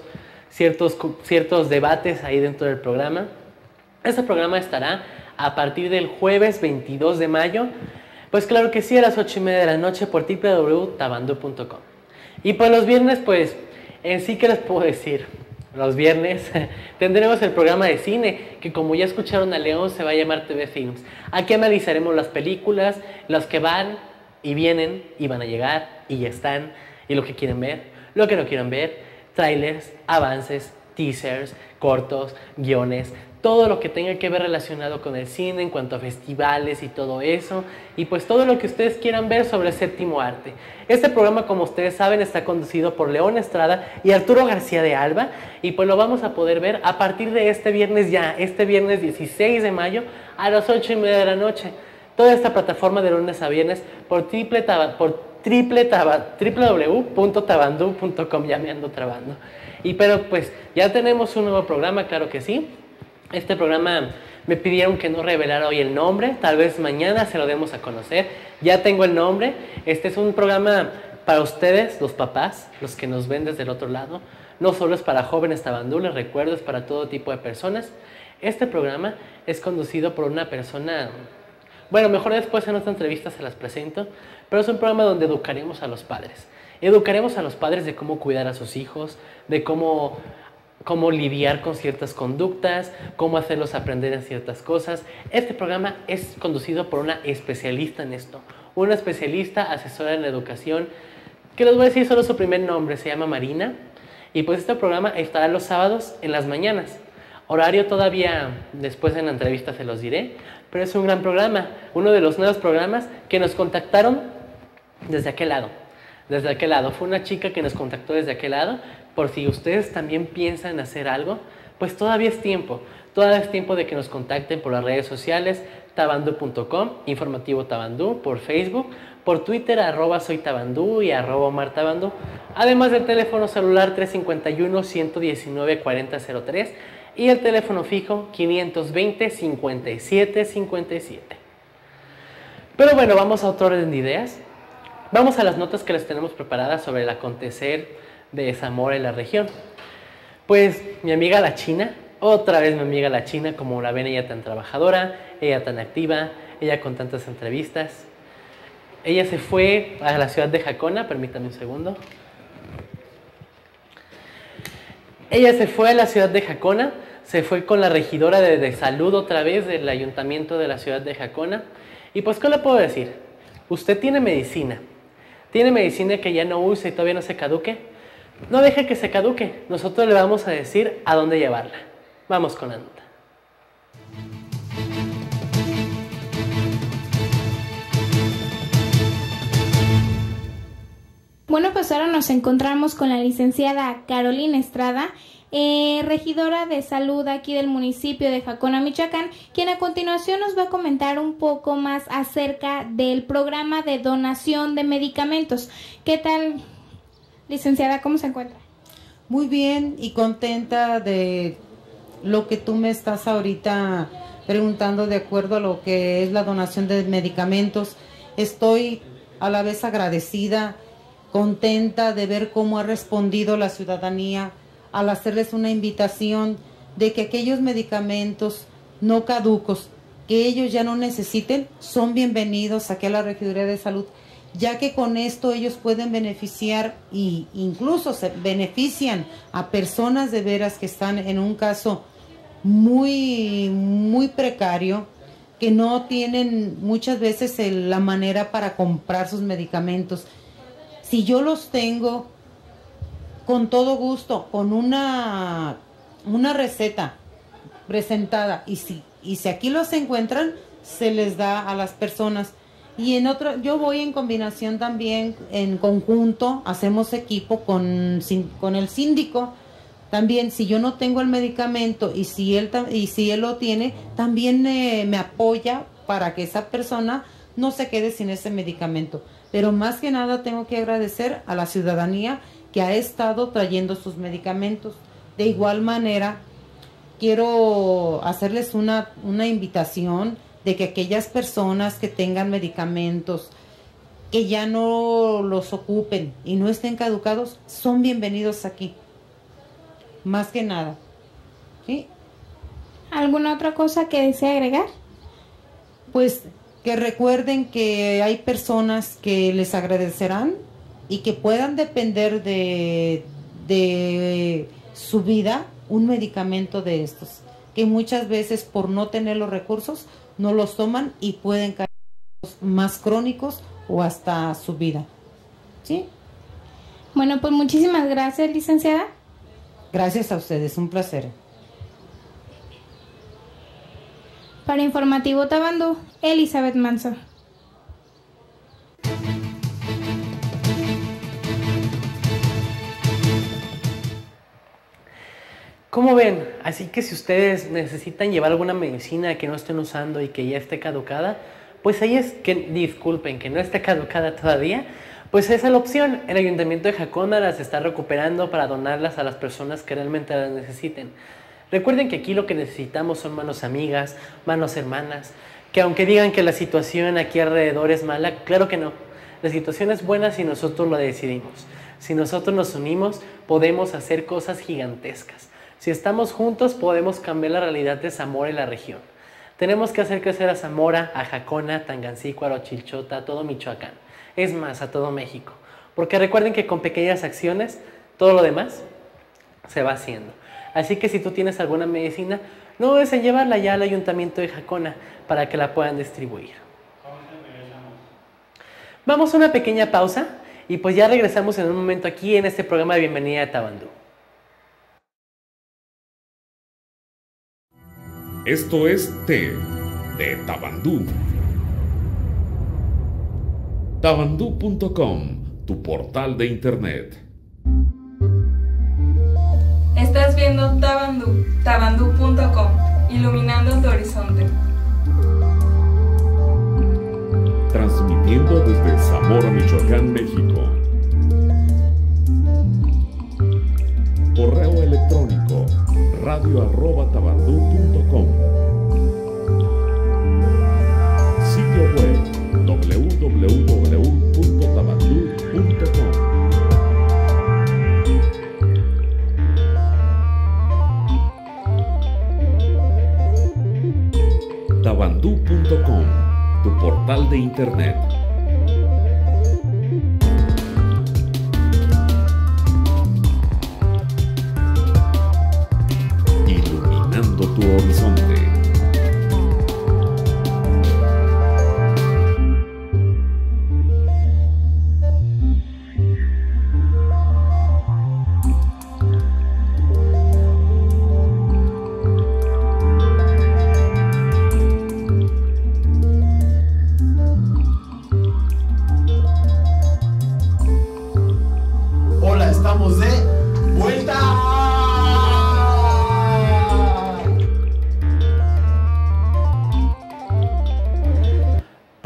debates ahí dentro del programa. Este programa estará a partir del jueves 22 de mayo, pues claro que sí, a las 8:30 de la noche por www.tabandú.com. Y pues los viernes, pues en sí, ¿qué les puedo decir? Los viernes tendremos el programa de cine, que como ya escucharon a León, se va a llamar TV Films. Aquí analizaremos las películas, las que van y vienen y van a llegar y ya están, y lo que quieren ver, lo que no quieren ver, trailers, avances, teasers, cortos, guiones, todo lo que tenga que ver relacionado con el cine en cuanto a festivales y todo eso, y pues todo lo que ustedes quieran ver sobre el séptimo arte. Este programa, como ustedes saben, está conducido por León Estrada y Arturo García de Alba, y pues lo vamos a poder ver a partir de este viernes 16 de mayo a las 8:30 de la noche. Toda esta plataforma de lunes a viernes por www.tabandú.com, ya me ando trabando. Pero pues ya tenemos un nuevo programa, claro que sí. Este programa me pidieron que no revelara hoy el nombre, tal vez mañana se lo demos a conocer. Ya tengo el nombre. Este es un programa para ustedes, los papás, los que nos ven desde el otro lado. No solo es para jóvenes Tabandú, les recuerdo, es para todo tipo de personas. Este programa es conducido por una persona, bueno, mejor después en otra entrevista se las presento, pero es un programa donde educaremos a los padres. Educaremos a los padres de cómo cuidar a sus hijos, de cómo lidiar con ciertas conductas, cómo hacerlos aprender en ciertas cosas. Este programa es conducido por una especialista en esto, una especialista asesora en la educación, que les voy a decir solo su primer nombre, se llama Marina, y pues este programa estará los sábados en las mañanas. Horario todavía después en la entrevista se los diré, pero es un gran programa, uno de los nuevos programas que nos contactaron desde aquel lado. Desde aquel lado, fue una chica que nos contactó desde aquel lado. Por si ustedes también piensan hacer algo, pues todavía es tiempo de que nos contacten por las redes sociales, tabandú.com, Informativo Tabandú, por Facebook, por Twitter, @soytabandú y @omartabandú, además del teléfono celular 351-119-4003 y el teléfono fijo 520-5757. Pero bueno, vamos a otro orden de ideas. Vamos a las notas que les tenemos preparadas sobre el acontecer de Zamora y la región. Pues mi amiga la China, otra vez mi amiga la China, como la ven, ella tan trabajadora, ella tan activa, ella con tantas entrevistas. Ella se fue a la ciudad de Jacona, permítame un segundo. Ella se fue a la ciudad de Jacona, se fue con la regidora de salud otra vez del ayuntamiento de la ciudad de Jacona. Y pues, ¿qué le puedo decir? Usted tiene medicina que ya no use y todavía no se caduque. No deje que se caduque, nosotros le vamos a decir a dónde llevarla. Vamos con la nota. Bueno, pues ahora nos encontramos con la licenciada Carolina Estrada, regidora de salud aquí del municipio de Jacona, Michoacán, quien a continuación nos va a comentar un poco más acerca del programa de donación de medicamentos. ¿Qué tal, licenciada? ¿Cómo se encuentra? Muy bien y contenta de lo que tú me estás ahorita preguntando de acuerdo a lo que es la donación de medicamentos. Estoy a la vez agradecida, contenta de ver cómo ha respondido la ciudadanía al hacerles una invitación de que aquellos medicamentos no caducos que ellos ya no necesiten son bienvenidos aquí a la Regiduría de Salud, ya que con esto ellos pueden beneficiar e incluso se benefician a personas de veras que están en un caso muy precario, que no tienen muchas veces la manera para comprar sus medicamentos. Si yo los tengo, con todo gusto, con una receta presentada, y si aquí los encuentran, se les da a las personas. Y en otro, yo voy en combinación también, en conjunto, hacemos equipo con el síndico. También, si yo no tengo el medicamento y si él lo tiene, también me apoya para que esa persona no se quede sin ese medicamento. Pero más que nada tengo que agradecer a la ciudadanía que ha estado trayendo sus medicamentos. De igual manera, quiero hacerles una invitación de que aquellas personas que tengan medicamentos que ya no los ocupen y no estén caducados, son bienvenidos aquí. Más que nada. ¿Sí? ¿Alguna otra cosa que desee agregar? Pues que recuerden que hay personas que les agradecerán y que puedan depender de su vida un medicamento de estos, que muchas veces por no tener los recursos no los toman y pueden caer más crónicos o hasta su vida. ¿Sí? Bueno, pues muchísimas gracias, licenciada. Gracias a ustedes, un placer. Para Informativo Tabandú, Elizabeth Manso. ¿Cómo ven? Así que si ustedes necesitan llevar alguna medicina que no estén usando y que ya esté caducada, pues ahí es que, disculpen, que no esté caducada todavía, pues esa es la opción. El Ayuntamiento de Jacona las está recuperando para donarlas a las personas que realmente las necesiten. Recuerden que aquí lo que necesitamos son manos amigas, manos hermanas, que aunque digan que la situación aquí alrededor es mala, claro que no. La situación es buena si nosotros lo decidimos. Si nosotros nos unimos, podemos hacer cosas gigantescas. Si estamos juntos, podemos cambiar la realidad de Zamora y la región. Tenemos que hacer crecer a Zamora, a Jacona, Tangancícuaro, a Chilchota, a todo Michoacán. Es más, a todo México. Porque recuerden que con pequeñas acciones, todo lo demás se va haciendo. Así que si tú tienes alguna medicina, no dudes en llevarla ya al Ayuntamiento de Jacona para que la puedan distribuir. Vamos a una pequeña pausa y pues ya regresamos en un momento aquí en este programa de Bienvenida a Tabandú. Esto es Té de Tabandú. Tabandú.com, tu portal de internet. Estás viendo Tabandú, tabandú.com, iluminando tu horizonte. Transmitiendo desde Zamora, Michoacán, México. Correo electrónico radio@tabandú.com. Sitio web www.tabandú.com. Tabandú.com, tu portal de internet. Iluminando tu horizonte.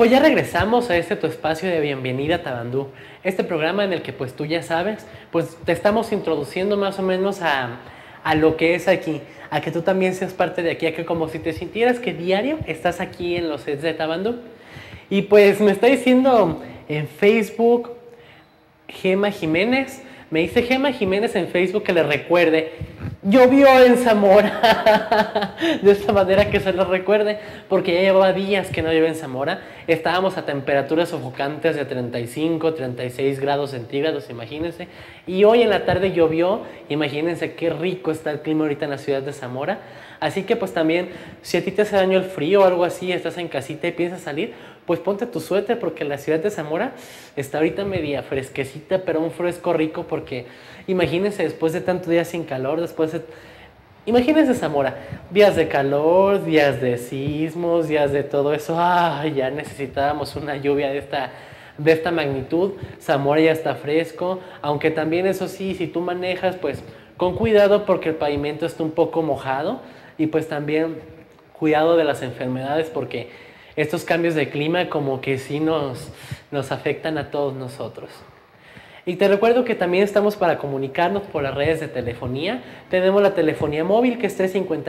pues ya regresamos a este tu espacio de Bienvenida a Tabandú, este programa en el que pues tú ya sabes, pues te estamos introduciendo más o menos a lo que es aquí, a que tú también seas parte de aquí, a que como si te sintieras que diario estás aquí en los sets de Tabandú. Y pues me está diciendo en Facebook Gema Jiménez, me dice Gema Jiménez en Facebook que le recuerde, llovió en Zamora, de esta manera que se lo recuerde, porque ya llevaba días que no llueve en Zamora, estábamos a temperaturas sofocantes de 35, 36 grados centígrados, imagínense, y hoy en la tarde llovió, imagínense qué rico está el clima ahorita en la ciudad de Zamora, así que pues también, si a ti te hace daño el frío o algo así, estás en casita y piensas salir, pues ponte tu suéter porque la ciudad de Zamora está ahorita media fresquecita, pero un fresco rico porque imagínense después de tantos días sin calor, imagínense Zamora, días de calor, días de sismos, días de todo eso, ya necesitábamos una lluvia de esta magnitud. Zamora ya está fresco, aunque también eso sí, si tú manejas pues con cuidado porque el pavimento está un poco mojado y pues también cuidado de las enfermedades porque estos cambios de clima como que sí nos afectan a todos nosotros. Y te recuerdo que también estamos para comunicarnos por las redes de telefonía. Tenemos la telefonía móvil que es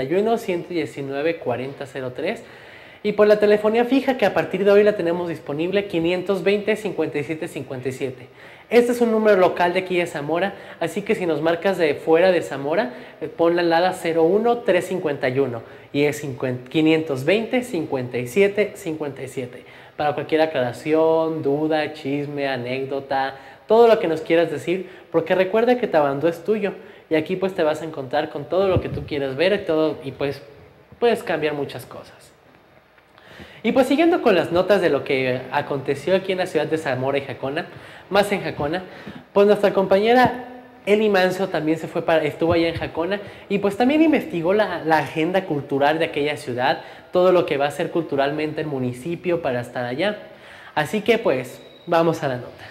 351-119-4003 y por la telefonía fija que a partir de hoy la tenemos disponible 520-5757. Este es un número local de aquí de Zamora, así que si nos marcas de fuera de Zamora, pon la alada 01351 y es 520-5757. Para cualquier aclaración, duda, chisme, anécdota, todo lo que nos quieras decir, porque recuerda que Tabandú es tuyo y aquí pues te vas a encontrar con todo lo que tú quieras ver y pues puedes cambiar muchas cosas. Y pues siguiendo con las notas de lo que aconteció aquí en la ciudad de Zamora y Jacona, más en Jacona, pues nuestra compañera Eli Manso también estuvo allá en Jacona y pues también investigó la agenda cultural de aquella ciudad, todo lo que va a ser culturalmente el municipio para estar allá. Así que pues vamos a la nota.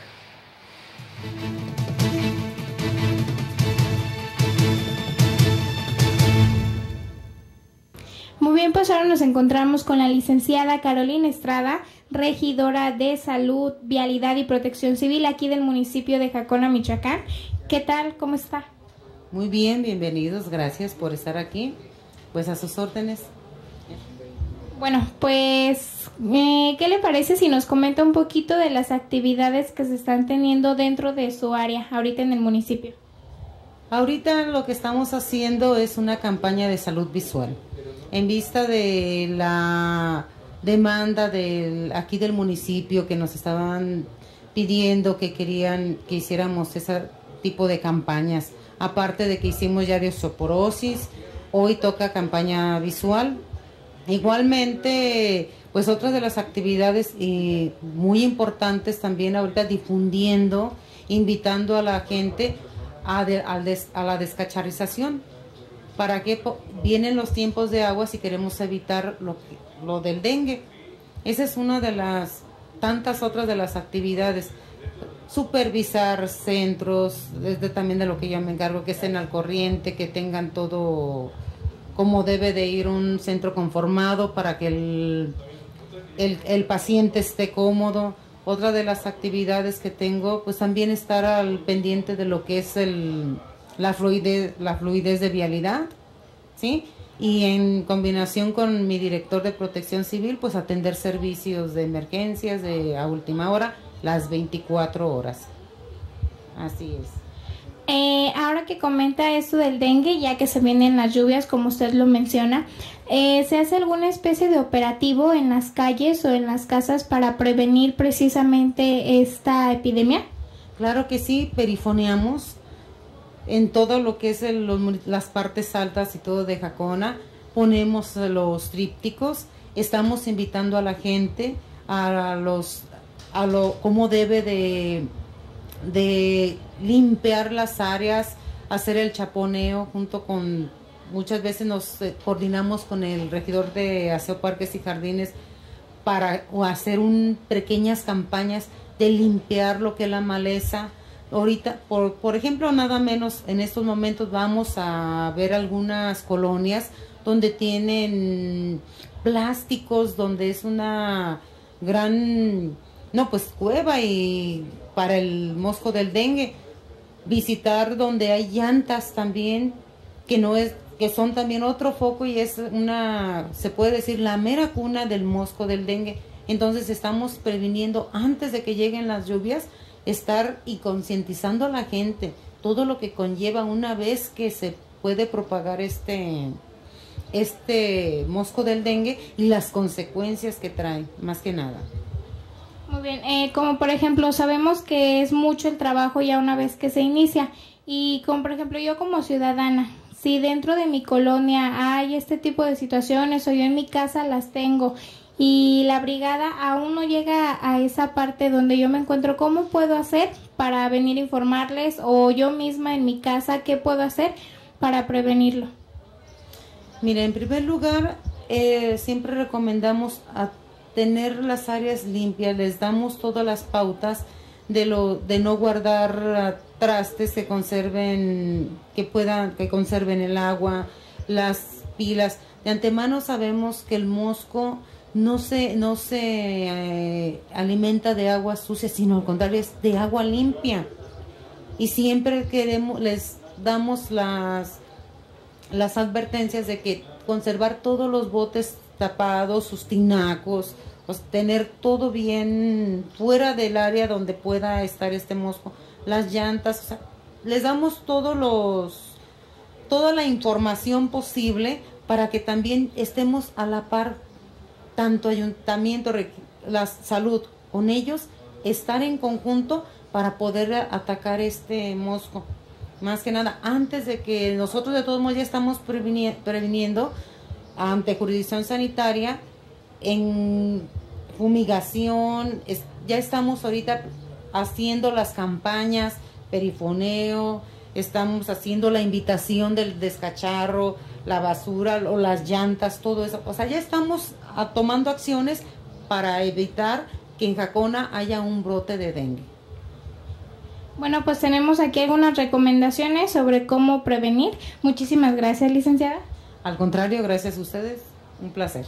Muy bien, pues ahora nos encontramos con la licenciada Carolina Estrada, regidora de Salud, Vialidad y Protección Civil aquí del municipio de Jacona, Michoacán. ¿Qué tal? ¿Cómo está? Muy bien, bienvenidos, gracias por estar aquí. Pues a sus órdenes. Bueno, pues, ¿qué le parece si nos comenta un poquito de las actividades que se están teniendo dentro de su área, ahorita en el municipio? Ahorita lo que estamos haciendo es una campaña de salud visual. En vista de la demanda aquí del municipio que nos estaban pidiendo que querían que hiciéramos ese tipo de campañas, aparte de que hicimos ya de osteoporosis, hoy toca campaña visual. Igualmente, pues otras de las actividades muy importantes también ahorita difundiendo, invitando a la gente a la descacharización. ¿Para qué? Vienen los tiempos de agua si queremos evitar lo del dengue? Esa es una de las tantas otras de las actividades. Supervisar centros, desde también de lo que yo me encargo, que estén al corriente, que tengan todo como debe de ir un centro conformado para que el paciente esté cómodo. Otra de las actividades que tengo, pues también estar al pendiente de lo que es la fluidez de vialidad, ¿sí? Y en combinación con mi director de Protección Civil, pues atender servicios de emergencias a última hora, las 24 horas. Así es. Ahora que comenta esto del dengue, ya que se vienen las lluvias, como usted lo menciona, ¿se hace alguna especie de operativo en las calles o en las casas para prevenir precisamente esta epidemia? Claro que sí, perifoneamos en todo lo que es las partes altas y todo de Jacona, ponemos los trípticos, estamos invitando a la gente cómo debe de limpiar las áreas, hacer el chaponeo muchas veces nos coordinamos con el regidor de Aseo, Parques y Jardines para hacer pequeñas campañas de limpiar lo que es la maleza. Ahorita, por ejemplo, nada menos en estos momentos vamos a ver algunas colonias donde tienen plásticos, donde es gran, no, pues cueva y para el mosco del dengue. Visitar donde hay llantas también, que son también otro foco y es se puede decir, la mera cuna del mosco del dengue. Entonces estamos previniendo antes de que lleguen las lluvias, estar y concientizando a la gente todo lo que conlleva una vez que se puede propagar este mosco del dengue y las consecuencias que trae, más que nada. Muy bien, como por ejemplo sabemos que es mucho el trabajo ya una vez que se inicia y como por ejemplo yo como ciudadana, si dentro de mi colonia hay este tipo de situaciones o yo en mi casa las tengo y la brigada aún no llega a esa parte donde yo me encuentro, ¿cómo puedo hacer para venir a informarles o yo misma en mi casa qué puedo hacer para prevenirlo? Mira, en primer lugar, siempre recomendamos a tener las áreas limpias, les damos todas las pautas de no guardar trastes que conserven el agua, las pilas. De antemano sabemos que el mosco no se alimenta de agua sucia, sino al contrario, es de agua limpia. Y siempre les damos las advertencias de que conservar todos los botes tapados, sus tinacos, pues tener todo bien fuera del área donde pueda estar este mosco, las llantas, o sea, les damos toda la información posible para que también estemos a la par, tanto ayuntamiento, la salud, con ellos, estar en conjunto para poder atacar este mosco. Más que nada, antes de que nosotros de todos modos ya estamos previniendo ante jurisdicción sanitaria, en fumigación, ya estamos ahorita haciendo las campañas, perifoneo, estamos haciendo la invitación del descacharro, la basura o las llantas, todo eso. O sea, ya estamos tomando acciones para evitar que en Jacona haya un brote de dengue. Bueno, pues tenemos aquí algunas recomendaciones sobre cómo prevenir. Muchísimas gracias, licenciada. Al contrario, gracias a ustedes. Un placer.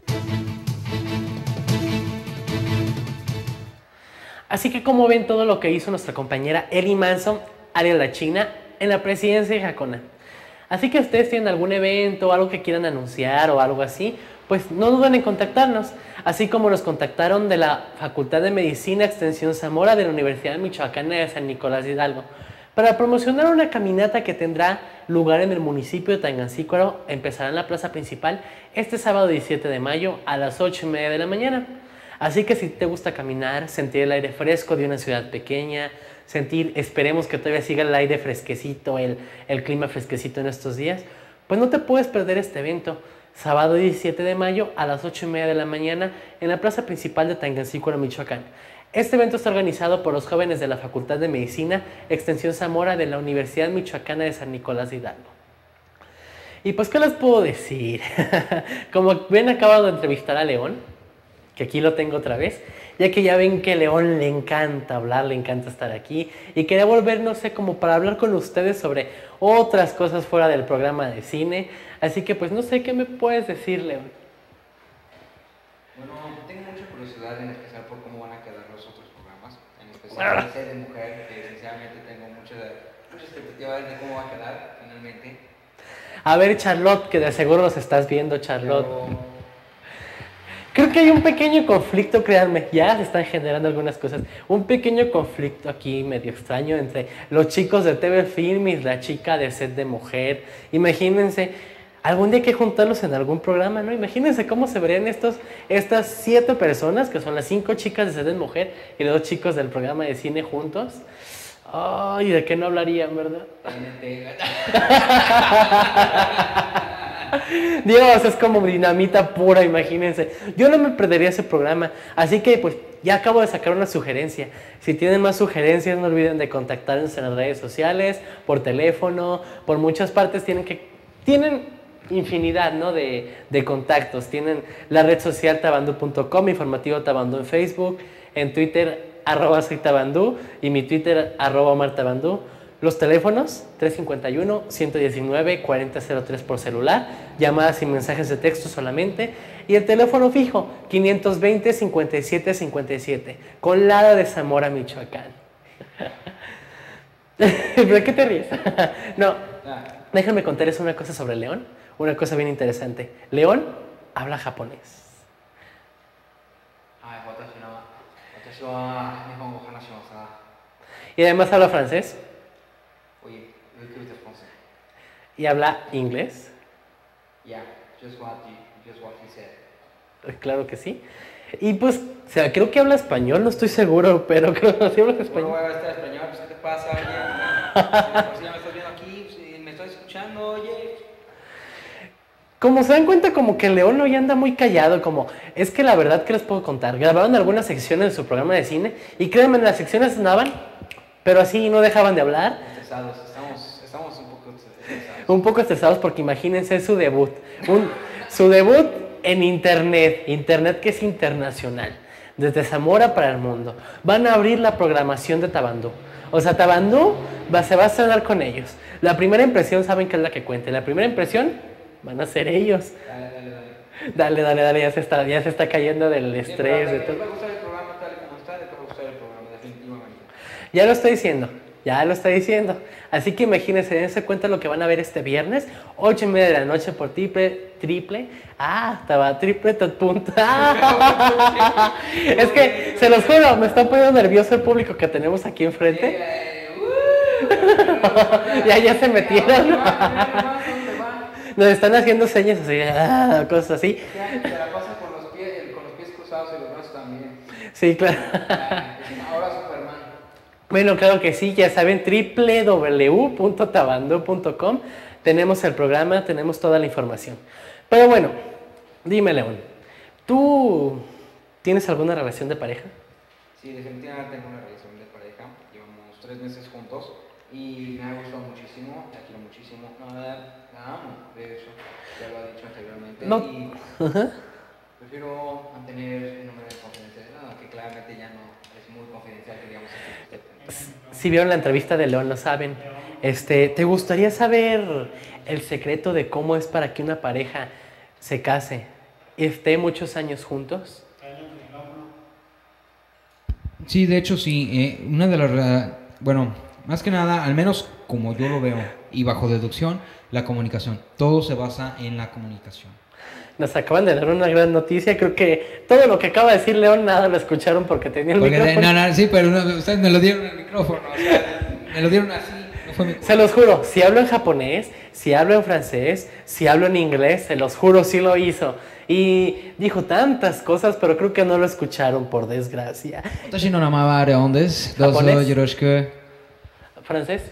Así que como ven todo lo que hizo nuestra compañera Eli Manson, alias La China, en la presidencia de Jacona. Así que ustedes tienen algún evento o algo que quieran anunciar o algo así, pues no duden en contactarnos, así como nos contactaron de la Facultad de Medicina Extensión Zamora de la Universidad Michoacana de San Nicolás de Hidalgo, para promocionar una caminata que tendrá lugar en el municipio de Tangancícuaro. Empezará en la plaza principal este sábado 17 de mayo a las 8:30 de la mañana. Así que si te gusta caminar, sentir el aire fresco de una ciudad pequeña, esperemos que todavía siga el aire fresquecito, el clima fresquecito en estos días, pues no te puedes perder este evento. Sábado 17 de mayo a las 8:30 de la mañana en la plaza principal de Tangancícuaro, Michoacán. Este evento está organizado por los jóvenes de la Facultad de Medicina Extensión Zamora de la Universidad Michoacana de San Nicolás de Hidalgo. Y pues, ¿qué les puedo decir? Como ven, acabo de entrevistar a León, que aquí lo tengo otra vez, ya que ya ven que a León le encanta hablar, le encanta estar aquí, y quería volver, no sé, como para hablar con ustedes sobre otras cosas fuera del programa de cine. Así que pues no sé, ¿qué me puedes decir, León? Bueno, tengo mucha curiosidad en especial por cómo van a quedar los otros programas, en especial el de mujer, que sinceramente tengo mucha expectativa de cómo va a quedar finalmente. A ver, Charlotte, que de seguro los estás viendo, Charlotte. Creo que hay un pequeño conflicto, créanme, ya se están generando algunas cosas. Un pequeño conflicto aquí medio extraño entre los chicos de TV Film y la chica de Set de Mujer. Imagínense, algún día hay que juntarlos en algún programa, ¿no? Imagínense cómo se verían estas 7 personas, que son las 5 chicas de Set de Mujer y los 2 chicos del programa de cine juntos. Ay, ¿de qué no hablarían, verdad? Dios, es como dinamita pura, imagínense. Yo no me perdería ese programa. Así que pues ya acabo de sacar una sugerencia. Si tienen más sugerencias, no olviden de contactarnos en las redes sociales, por teléfono, por muchas partes. Tienen infinidad, ¿no?, de contactos. Tienen la red social tabandú.com, informativo Tabandú en Facebook, en Twitter @soytabandú y mi Twitter @omartabandú. Los teléfonos 351-119-4003 por celular, llamadas y mensajes de texto solamente, y el teléfono fijo 520-5757 con Lada de Zamora, Michoacán. ¿De qué te ríes? No, déjame contarles una cosa sobre León, una cosa bien interesante. León habla japonés. Y además habla francés. Y habla inglés. Claro que sí. Y pues, o sea, creo que habla español, no estoy seguro, pero creo que sí habla español. Bueno, voy a estar español, pues, ¿qué te pasa? Oye, si ya me estás viendo aquí, si me estás escuchando, oye. Como se dan cuenta, como que León hoy anda muy callado, como, es que la verdad que les puedo contar, grabaron algunas secciones de su programa de cine, y créanme, las secciones sonaban, pero así no dejaban de hablar. Estamos un poco estresados. Un poco estresados porque imagínense su debut, su debut en internet que es internacional, desde Zamora para el mundo. Van a abrir la programación de Tabandú. O sea, Tabandú se va a estrenar con ellos. La primera impresión, ¿saben qué es la que cuente? La primera impresión van a ser ellos. Dale, ya se está cayendo del estrés. De todo. ¿Te va a gustar el programa tal y como está? Te va a gustar el programa, definitivamente. Ya lo está diciendo. Así que imagínense, dense cuenta lo que van a ver este viernes, 8:30 de la noche por triple. Es que, se los juro, me está poniendo nervioso el público que tenemos aquí enfrente. Ya se metieron. Nos están haciendo señas así, cosas así. Se la pasa con los pies cruzados y los brazos también. Sí, claro. Ahora Superman. Bueno, claro que sí, ya saben, www.tabandú.com. Tenemos el programa, tenemos toda la información. Pero bueno, dime, León, ¿tú tienes alguna relación de pareja? Sí, definitivamente tengo una relación de pareja. Llevamos 3 meses juntos y me ha gustado muchísimo, la quiero muchísimo. No, la amo, de hecho, ya lo he dicho anteriormente. No. Y prefiero mantener el número de confidencialidad, aunque claramente ya no es muy confidencial, que digamos. Si vieron la entrevista de León, lo saben. ¿Te gustaría saber el secreto de cómo es para que una pareja se case y esté muchos años juntos? Sí, de hecho sí. Una de las... bueno, más que nada, al menos como yo lo veo, y bajo deducción, la comunicación. Todo se basa en la comunicación. Nos acaban de dar una gran noticia. Creo que todo lo que acaba de decir León, nada lo escucharon porque tenía el micrófono. Sí, pero ustedes me lo dieron el micrófono. O sea, me lo dieron así. No fue mi culpa. Se los juro, si hablo en japonés, si hablo en francés, si hablo en inglés, se los juro, sí lo hizo. Y dijo tantas cosas, pero creo que no lo escucharon, por desgracia. Watashi no namae wa León desu. Dozo ¿Japonés? yoroshiku. ¿Francés?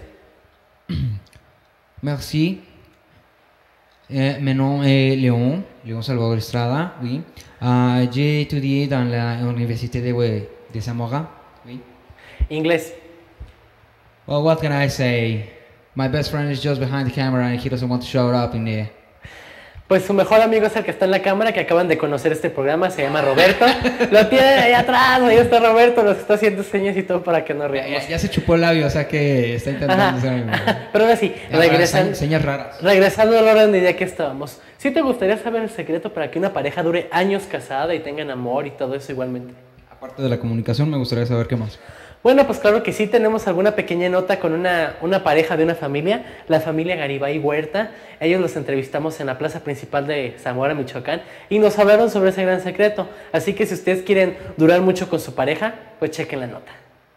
Merci. Mon nom est Léon Salvador Estrada, oui. J'ai étudié dans l'université de Zamora, oui. Inglés. Well, what can I say? My best friend is just behind the camera and he doesn't want to show up in there. Pues su mejor amigo es el que está en la cámara, que acaban de conocer este programa, se llama Roberto. Lo tiene ahí atrás, ahí está Roberto, nos está haciendo señas y todo para que no riamos. Ya se chupó el labio, o sea que está intentando ser amigo. Pero ahora sí, señas raras. Regresando al orden de día que estábamos. ¿Sí te gustaría saber el secreto para que una pareja dure años casada y tengan amor y todo eso igualmente? Aparte de la comunicación, me gustaría saber qué más. Bueno, pues claro que sí, tenemos alguna pequeña nota con una pareja de una familia, la familia Garibay Huerta. Ellos los entrevistamos en la plaza principal de Zamora, Michoacán, y nos hablaron sobre ese gran secreto. Así que si ustedes quieren durar mucho con su pareja, pues chequen la nota.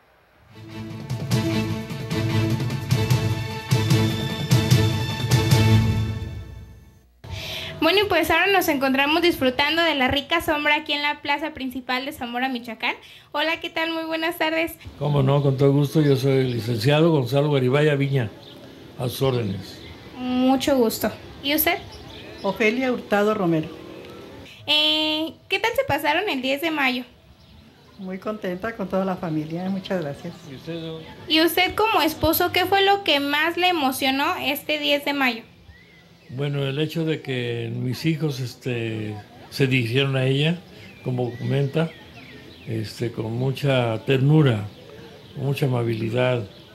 Bueno, y pues ahora nos encontramos disfrutando de la rica sombra aquí en la plaza principal de Zamora, Michoacán. Hola, ¿qué tal? Muy buenas tardes. Cómo no, con todo gusto. Yo soy el licenciado Gonzalo Garibay Aviña, a sus órdenes. Mucho gusto. ¿Y usted? Ofelia Hurtado Romero. ¿Qué tal se pasaron el 10 de mayo? Muy contenta con toda la familia, muchas gracias. ¿Y usted como esposo, qué fue lo que más le emocionó este 10 de mayo? Bueno, el hecho de que mis hijos se dirigieron a ella, como comenta, con mucha ternura, con mucha amabilidad,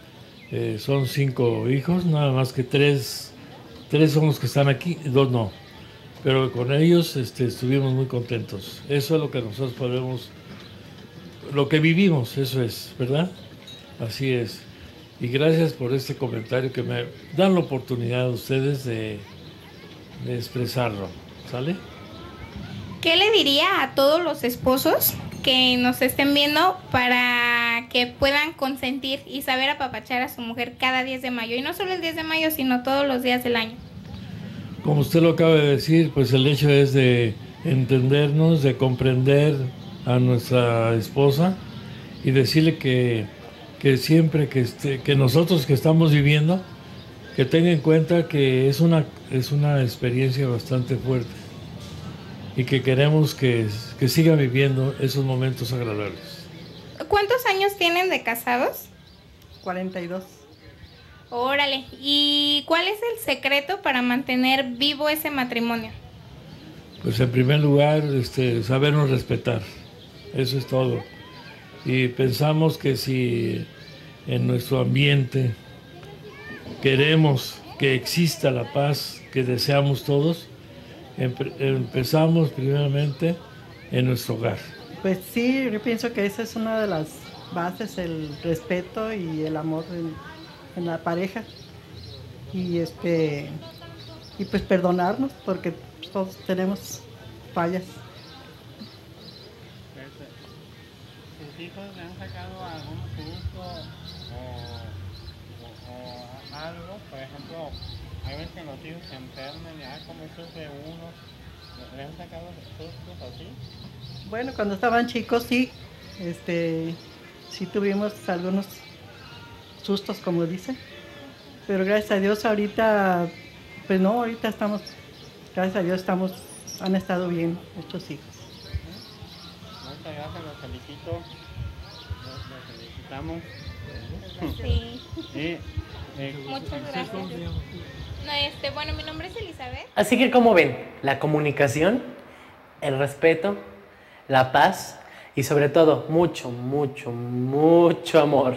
Son 5 hijos, nada más que tres son los que están aquí, 2 no. Pero con ellos estuvimos muy contentos. Eso es lo que nosotros podemos, lo que vivimos, eso es, ¿verdad? Así es. Y gracias por este comentario que me dan la oportunidad a ustedes de expresarlo. ¿Sale? ¿Qué le diría a todos los esposos que nos estén viendo para que puedan consentir y saber apapachar a su mujer cada 10 de mayo? Y no solo el 10 de mayo, sino todos los días del año. Como usted lo acaba de decir, pues el hecho es de entendernos, de comprender a nuestra esposa y decirle que siempre que nosotros que estamos viviendo, que tenga en cuenta que es una experiencia bastante fuerte y que queremos que siga viviendo esos momentos agradables. ¿Cuántos años tienen de casados? 42. Órale, ¿y cuál es el secreto para mantener vivo ese matrimonio? Pues en primer lugar, sabernos respetar, eso es todo. Y pensamos que si en nuestro ambiente queremos que exista la paz que deseamos todos, empezamos primeramente en nuestro hogar. Pues sí, yo pienso que esa es una de las bases, el respeto y el amor en la pareja. Y pues perdonarnos, porque todos tenemos fallas. ¿Sus hijos le han sacado algún susto o algo? Por ejemplo, hay veces que los hijos se enferman y como sufre uno. ¿Le han sacado sustos así? Bueno, cuando estaban chicos sí, sí tuvimos algunos sustos, como dicen, pero gracias a Dios ahorita, pues no, ahorita estamos, gracias a Dios han estado bien estos hijos. Muchas gracias, los felicito, los felicitamos. Sí. Muchas gracias. No, bueno, mi nombre es Elizabeth. Así que como ven, la comunicación, el respeto, la paz y sobre todo mucho, mucho, mucho amor.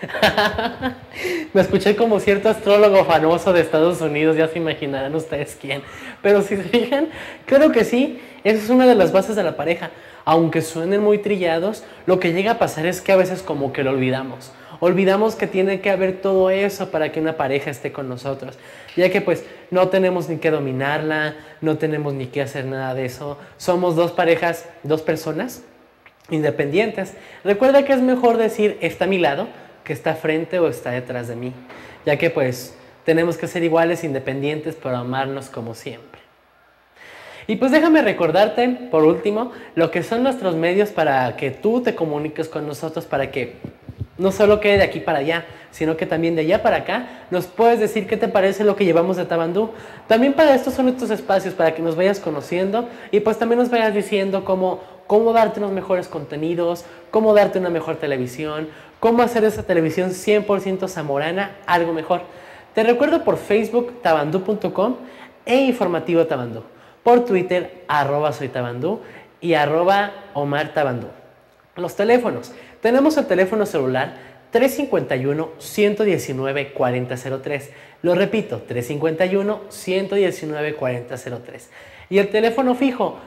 Me escuché como cierto astrólogo famoso de Estados Unidos, ya se imaginarán ustedes quién. Pero si se fijan, creo que sí, esa es una de las bases de la pareja. Aunque suenen muy trillados, lo que llega a pasar es que a veces como que lo olvidamos. Olvidamos que tiene que haber todo eso para que una pareja esté con nosotros, ya que pues no tenemos ni que dominarla, no tenemos ni que hacer nada de eso. Somos dos parejas, dos personas independientes. Recuerda que es mejor decir está a mi lado que está frente o está detrás de mí, ya que pues tenemos que ser iguales, independientes, pero amarnos como siempre. Y pues déjame recordarte, por último, lo que son nuestros medios para que tú te comuniques con nosotros, para que no solo quede de aquí para allá, sino que también de allá para acá nos puedes decir qué te parece lo que llevamos de Tabandú. También para esto son estos espacios, para que nos vayas conociendo y pues también nos vayas diciendo cómo darte unos mejores contenidos, cómo darte una mejor televisión, cómo hacer esa televisión 100% zamorana algo mejor. Te recuerdo por Facebook tabandú.com e Informativo Tabandú, por Twitter @soytabandú y @OmarTabandú. Los teléfonos. Tenemos el teléfono celular 351-119-4003. Lo repito, 351-119-4003. Y el teléfono fijo,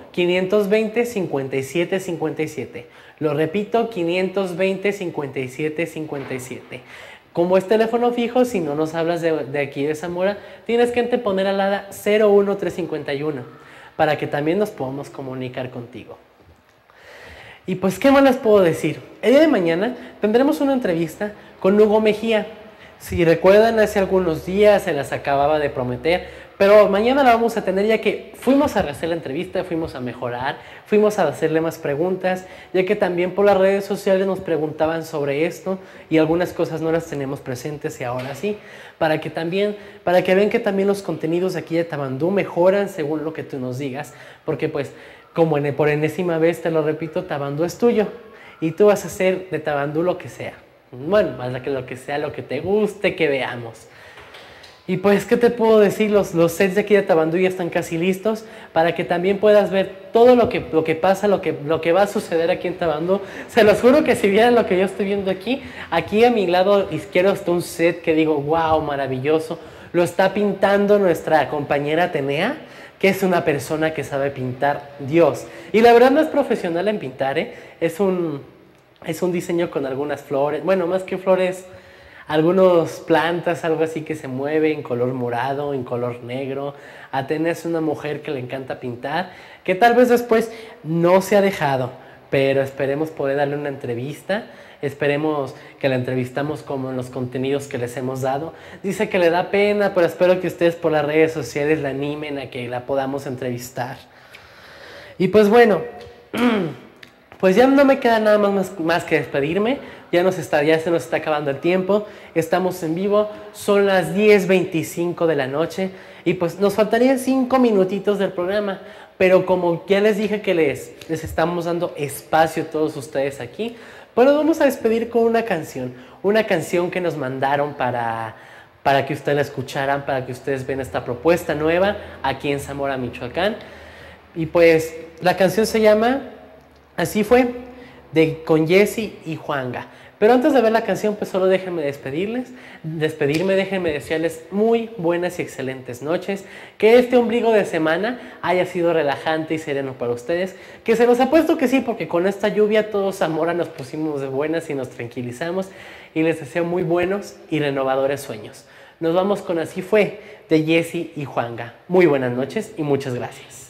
520-5757. Lo repito, 520-5757. Como es teléfono fijo, si no nos hablas de aquí de Zamora, tienes que anteponer al ADA 01351 para que también nos podamos comunicar contigo. Y pues, ¿qué más les puedo decir? El día de mañana tendremos una entrevista con Hugo Mejía. Si recuerdan, hace algunos días se las acababa de prometer, pero mañana la vamos a tener, ya que fuimos a hacer la entrevista, fuimos a mejorar, fuimos a hacerle más preguntas, ya que también por las redes sociales nos preguntaban sobre esto y algunas cosas no las teníamos presentes y ahora sí, para que vean que también los contenidos aquí de Tabandú mejoran según lo que tú nos digas, porque pues como por enésima vez te lo repito, Tabandú es tuyo y tú vas a hacer de Tabandú lo que sea. Bueno, más que lo que sea, lo que te guste que veamos. Y pues, ¿qué te puedo decir? Los sets de aquí de Tabandú ya están casi listos para que también puedas ver todo lo que pasa, lo que va a suceder aquí en Tabandú. Se los juro que si vieran lo que yo estoy viendo aquí a mi lado izquierdo está un set que digo, wow, maravilloso. Lo está pintando nuestra compañera Atenea, que es una persona que sabe pintar Dios. Y la verdad no es profesional en pintar, ¿eh? Es un diseño con algunas flores, bueno, más que flores, algunas plantas, algo así que se mueve en color morado, en color negro. Atenea es una mujer que le encanta pintar, que tal vez después no se ha dejado, pero esperemos poder darle una entrevista. Esperemos que la entrevistamos como en los contenidos que les hemos dado. Dice que le da pena, pero espero que ustedes por las redes sociales la animen a que la podamos entrevistar. Y pues bueno, pues ya no me queda nada más que despedirme. Ya se nos está acabando el tiempo. Estamos en vivo, son las 10:25 de la noche y pues nos faltarían 5 minutitos del programa. Pero como ya les dije que les estamos dando espacio a todos ustedes aquí, bueno, vamos a despedir con una canción que nos mandaron para que ustedes la escucharan, para que ustedes vean esta propuesta nueva aquí en Zamora, Michoacán. Y pues la canción se llama Así Fue, con Jessy y Juanga. Pero antes de ver la canción, pues solo déjenme despedirme, déjenme desearles muy buenas y excelentes noches, que este ombligo de semana haya sido relajante y sereno para ustedes, que se los apuesto que sí, porque con esta lluvia todos Zamora nos pusimos de buenas y nos tranquilizamos, y les deseo muy buenos y renovadores sueños. Nos vamos con Así Fue, de Jessy y Juanga. Muy buenas noches y muchas gracias.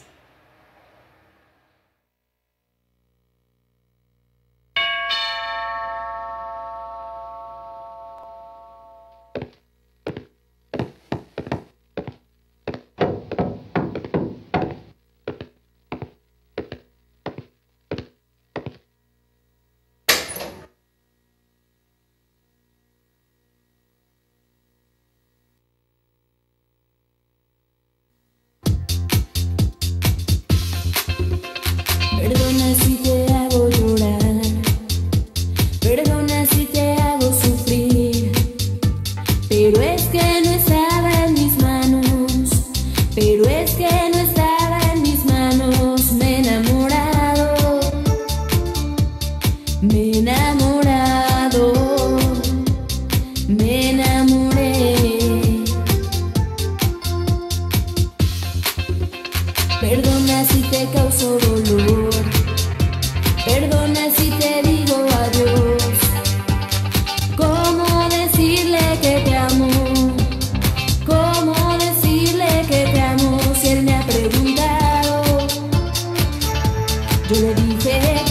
Perdona si te hago llorar, perdona si te hago sufrir, pero es que no estaba en mis manos, pero es que no estaba en mis manos. Me he enamorado, me he enamorado, me enamoré. Perdona si te causo dolor, perdona si te digo adiós. ¿Cómo decirle que te amo? ¿Cómo decirle que te amo? Si él me ha preguntado, yo le dije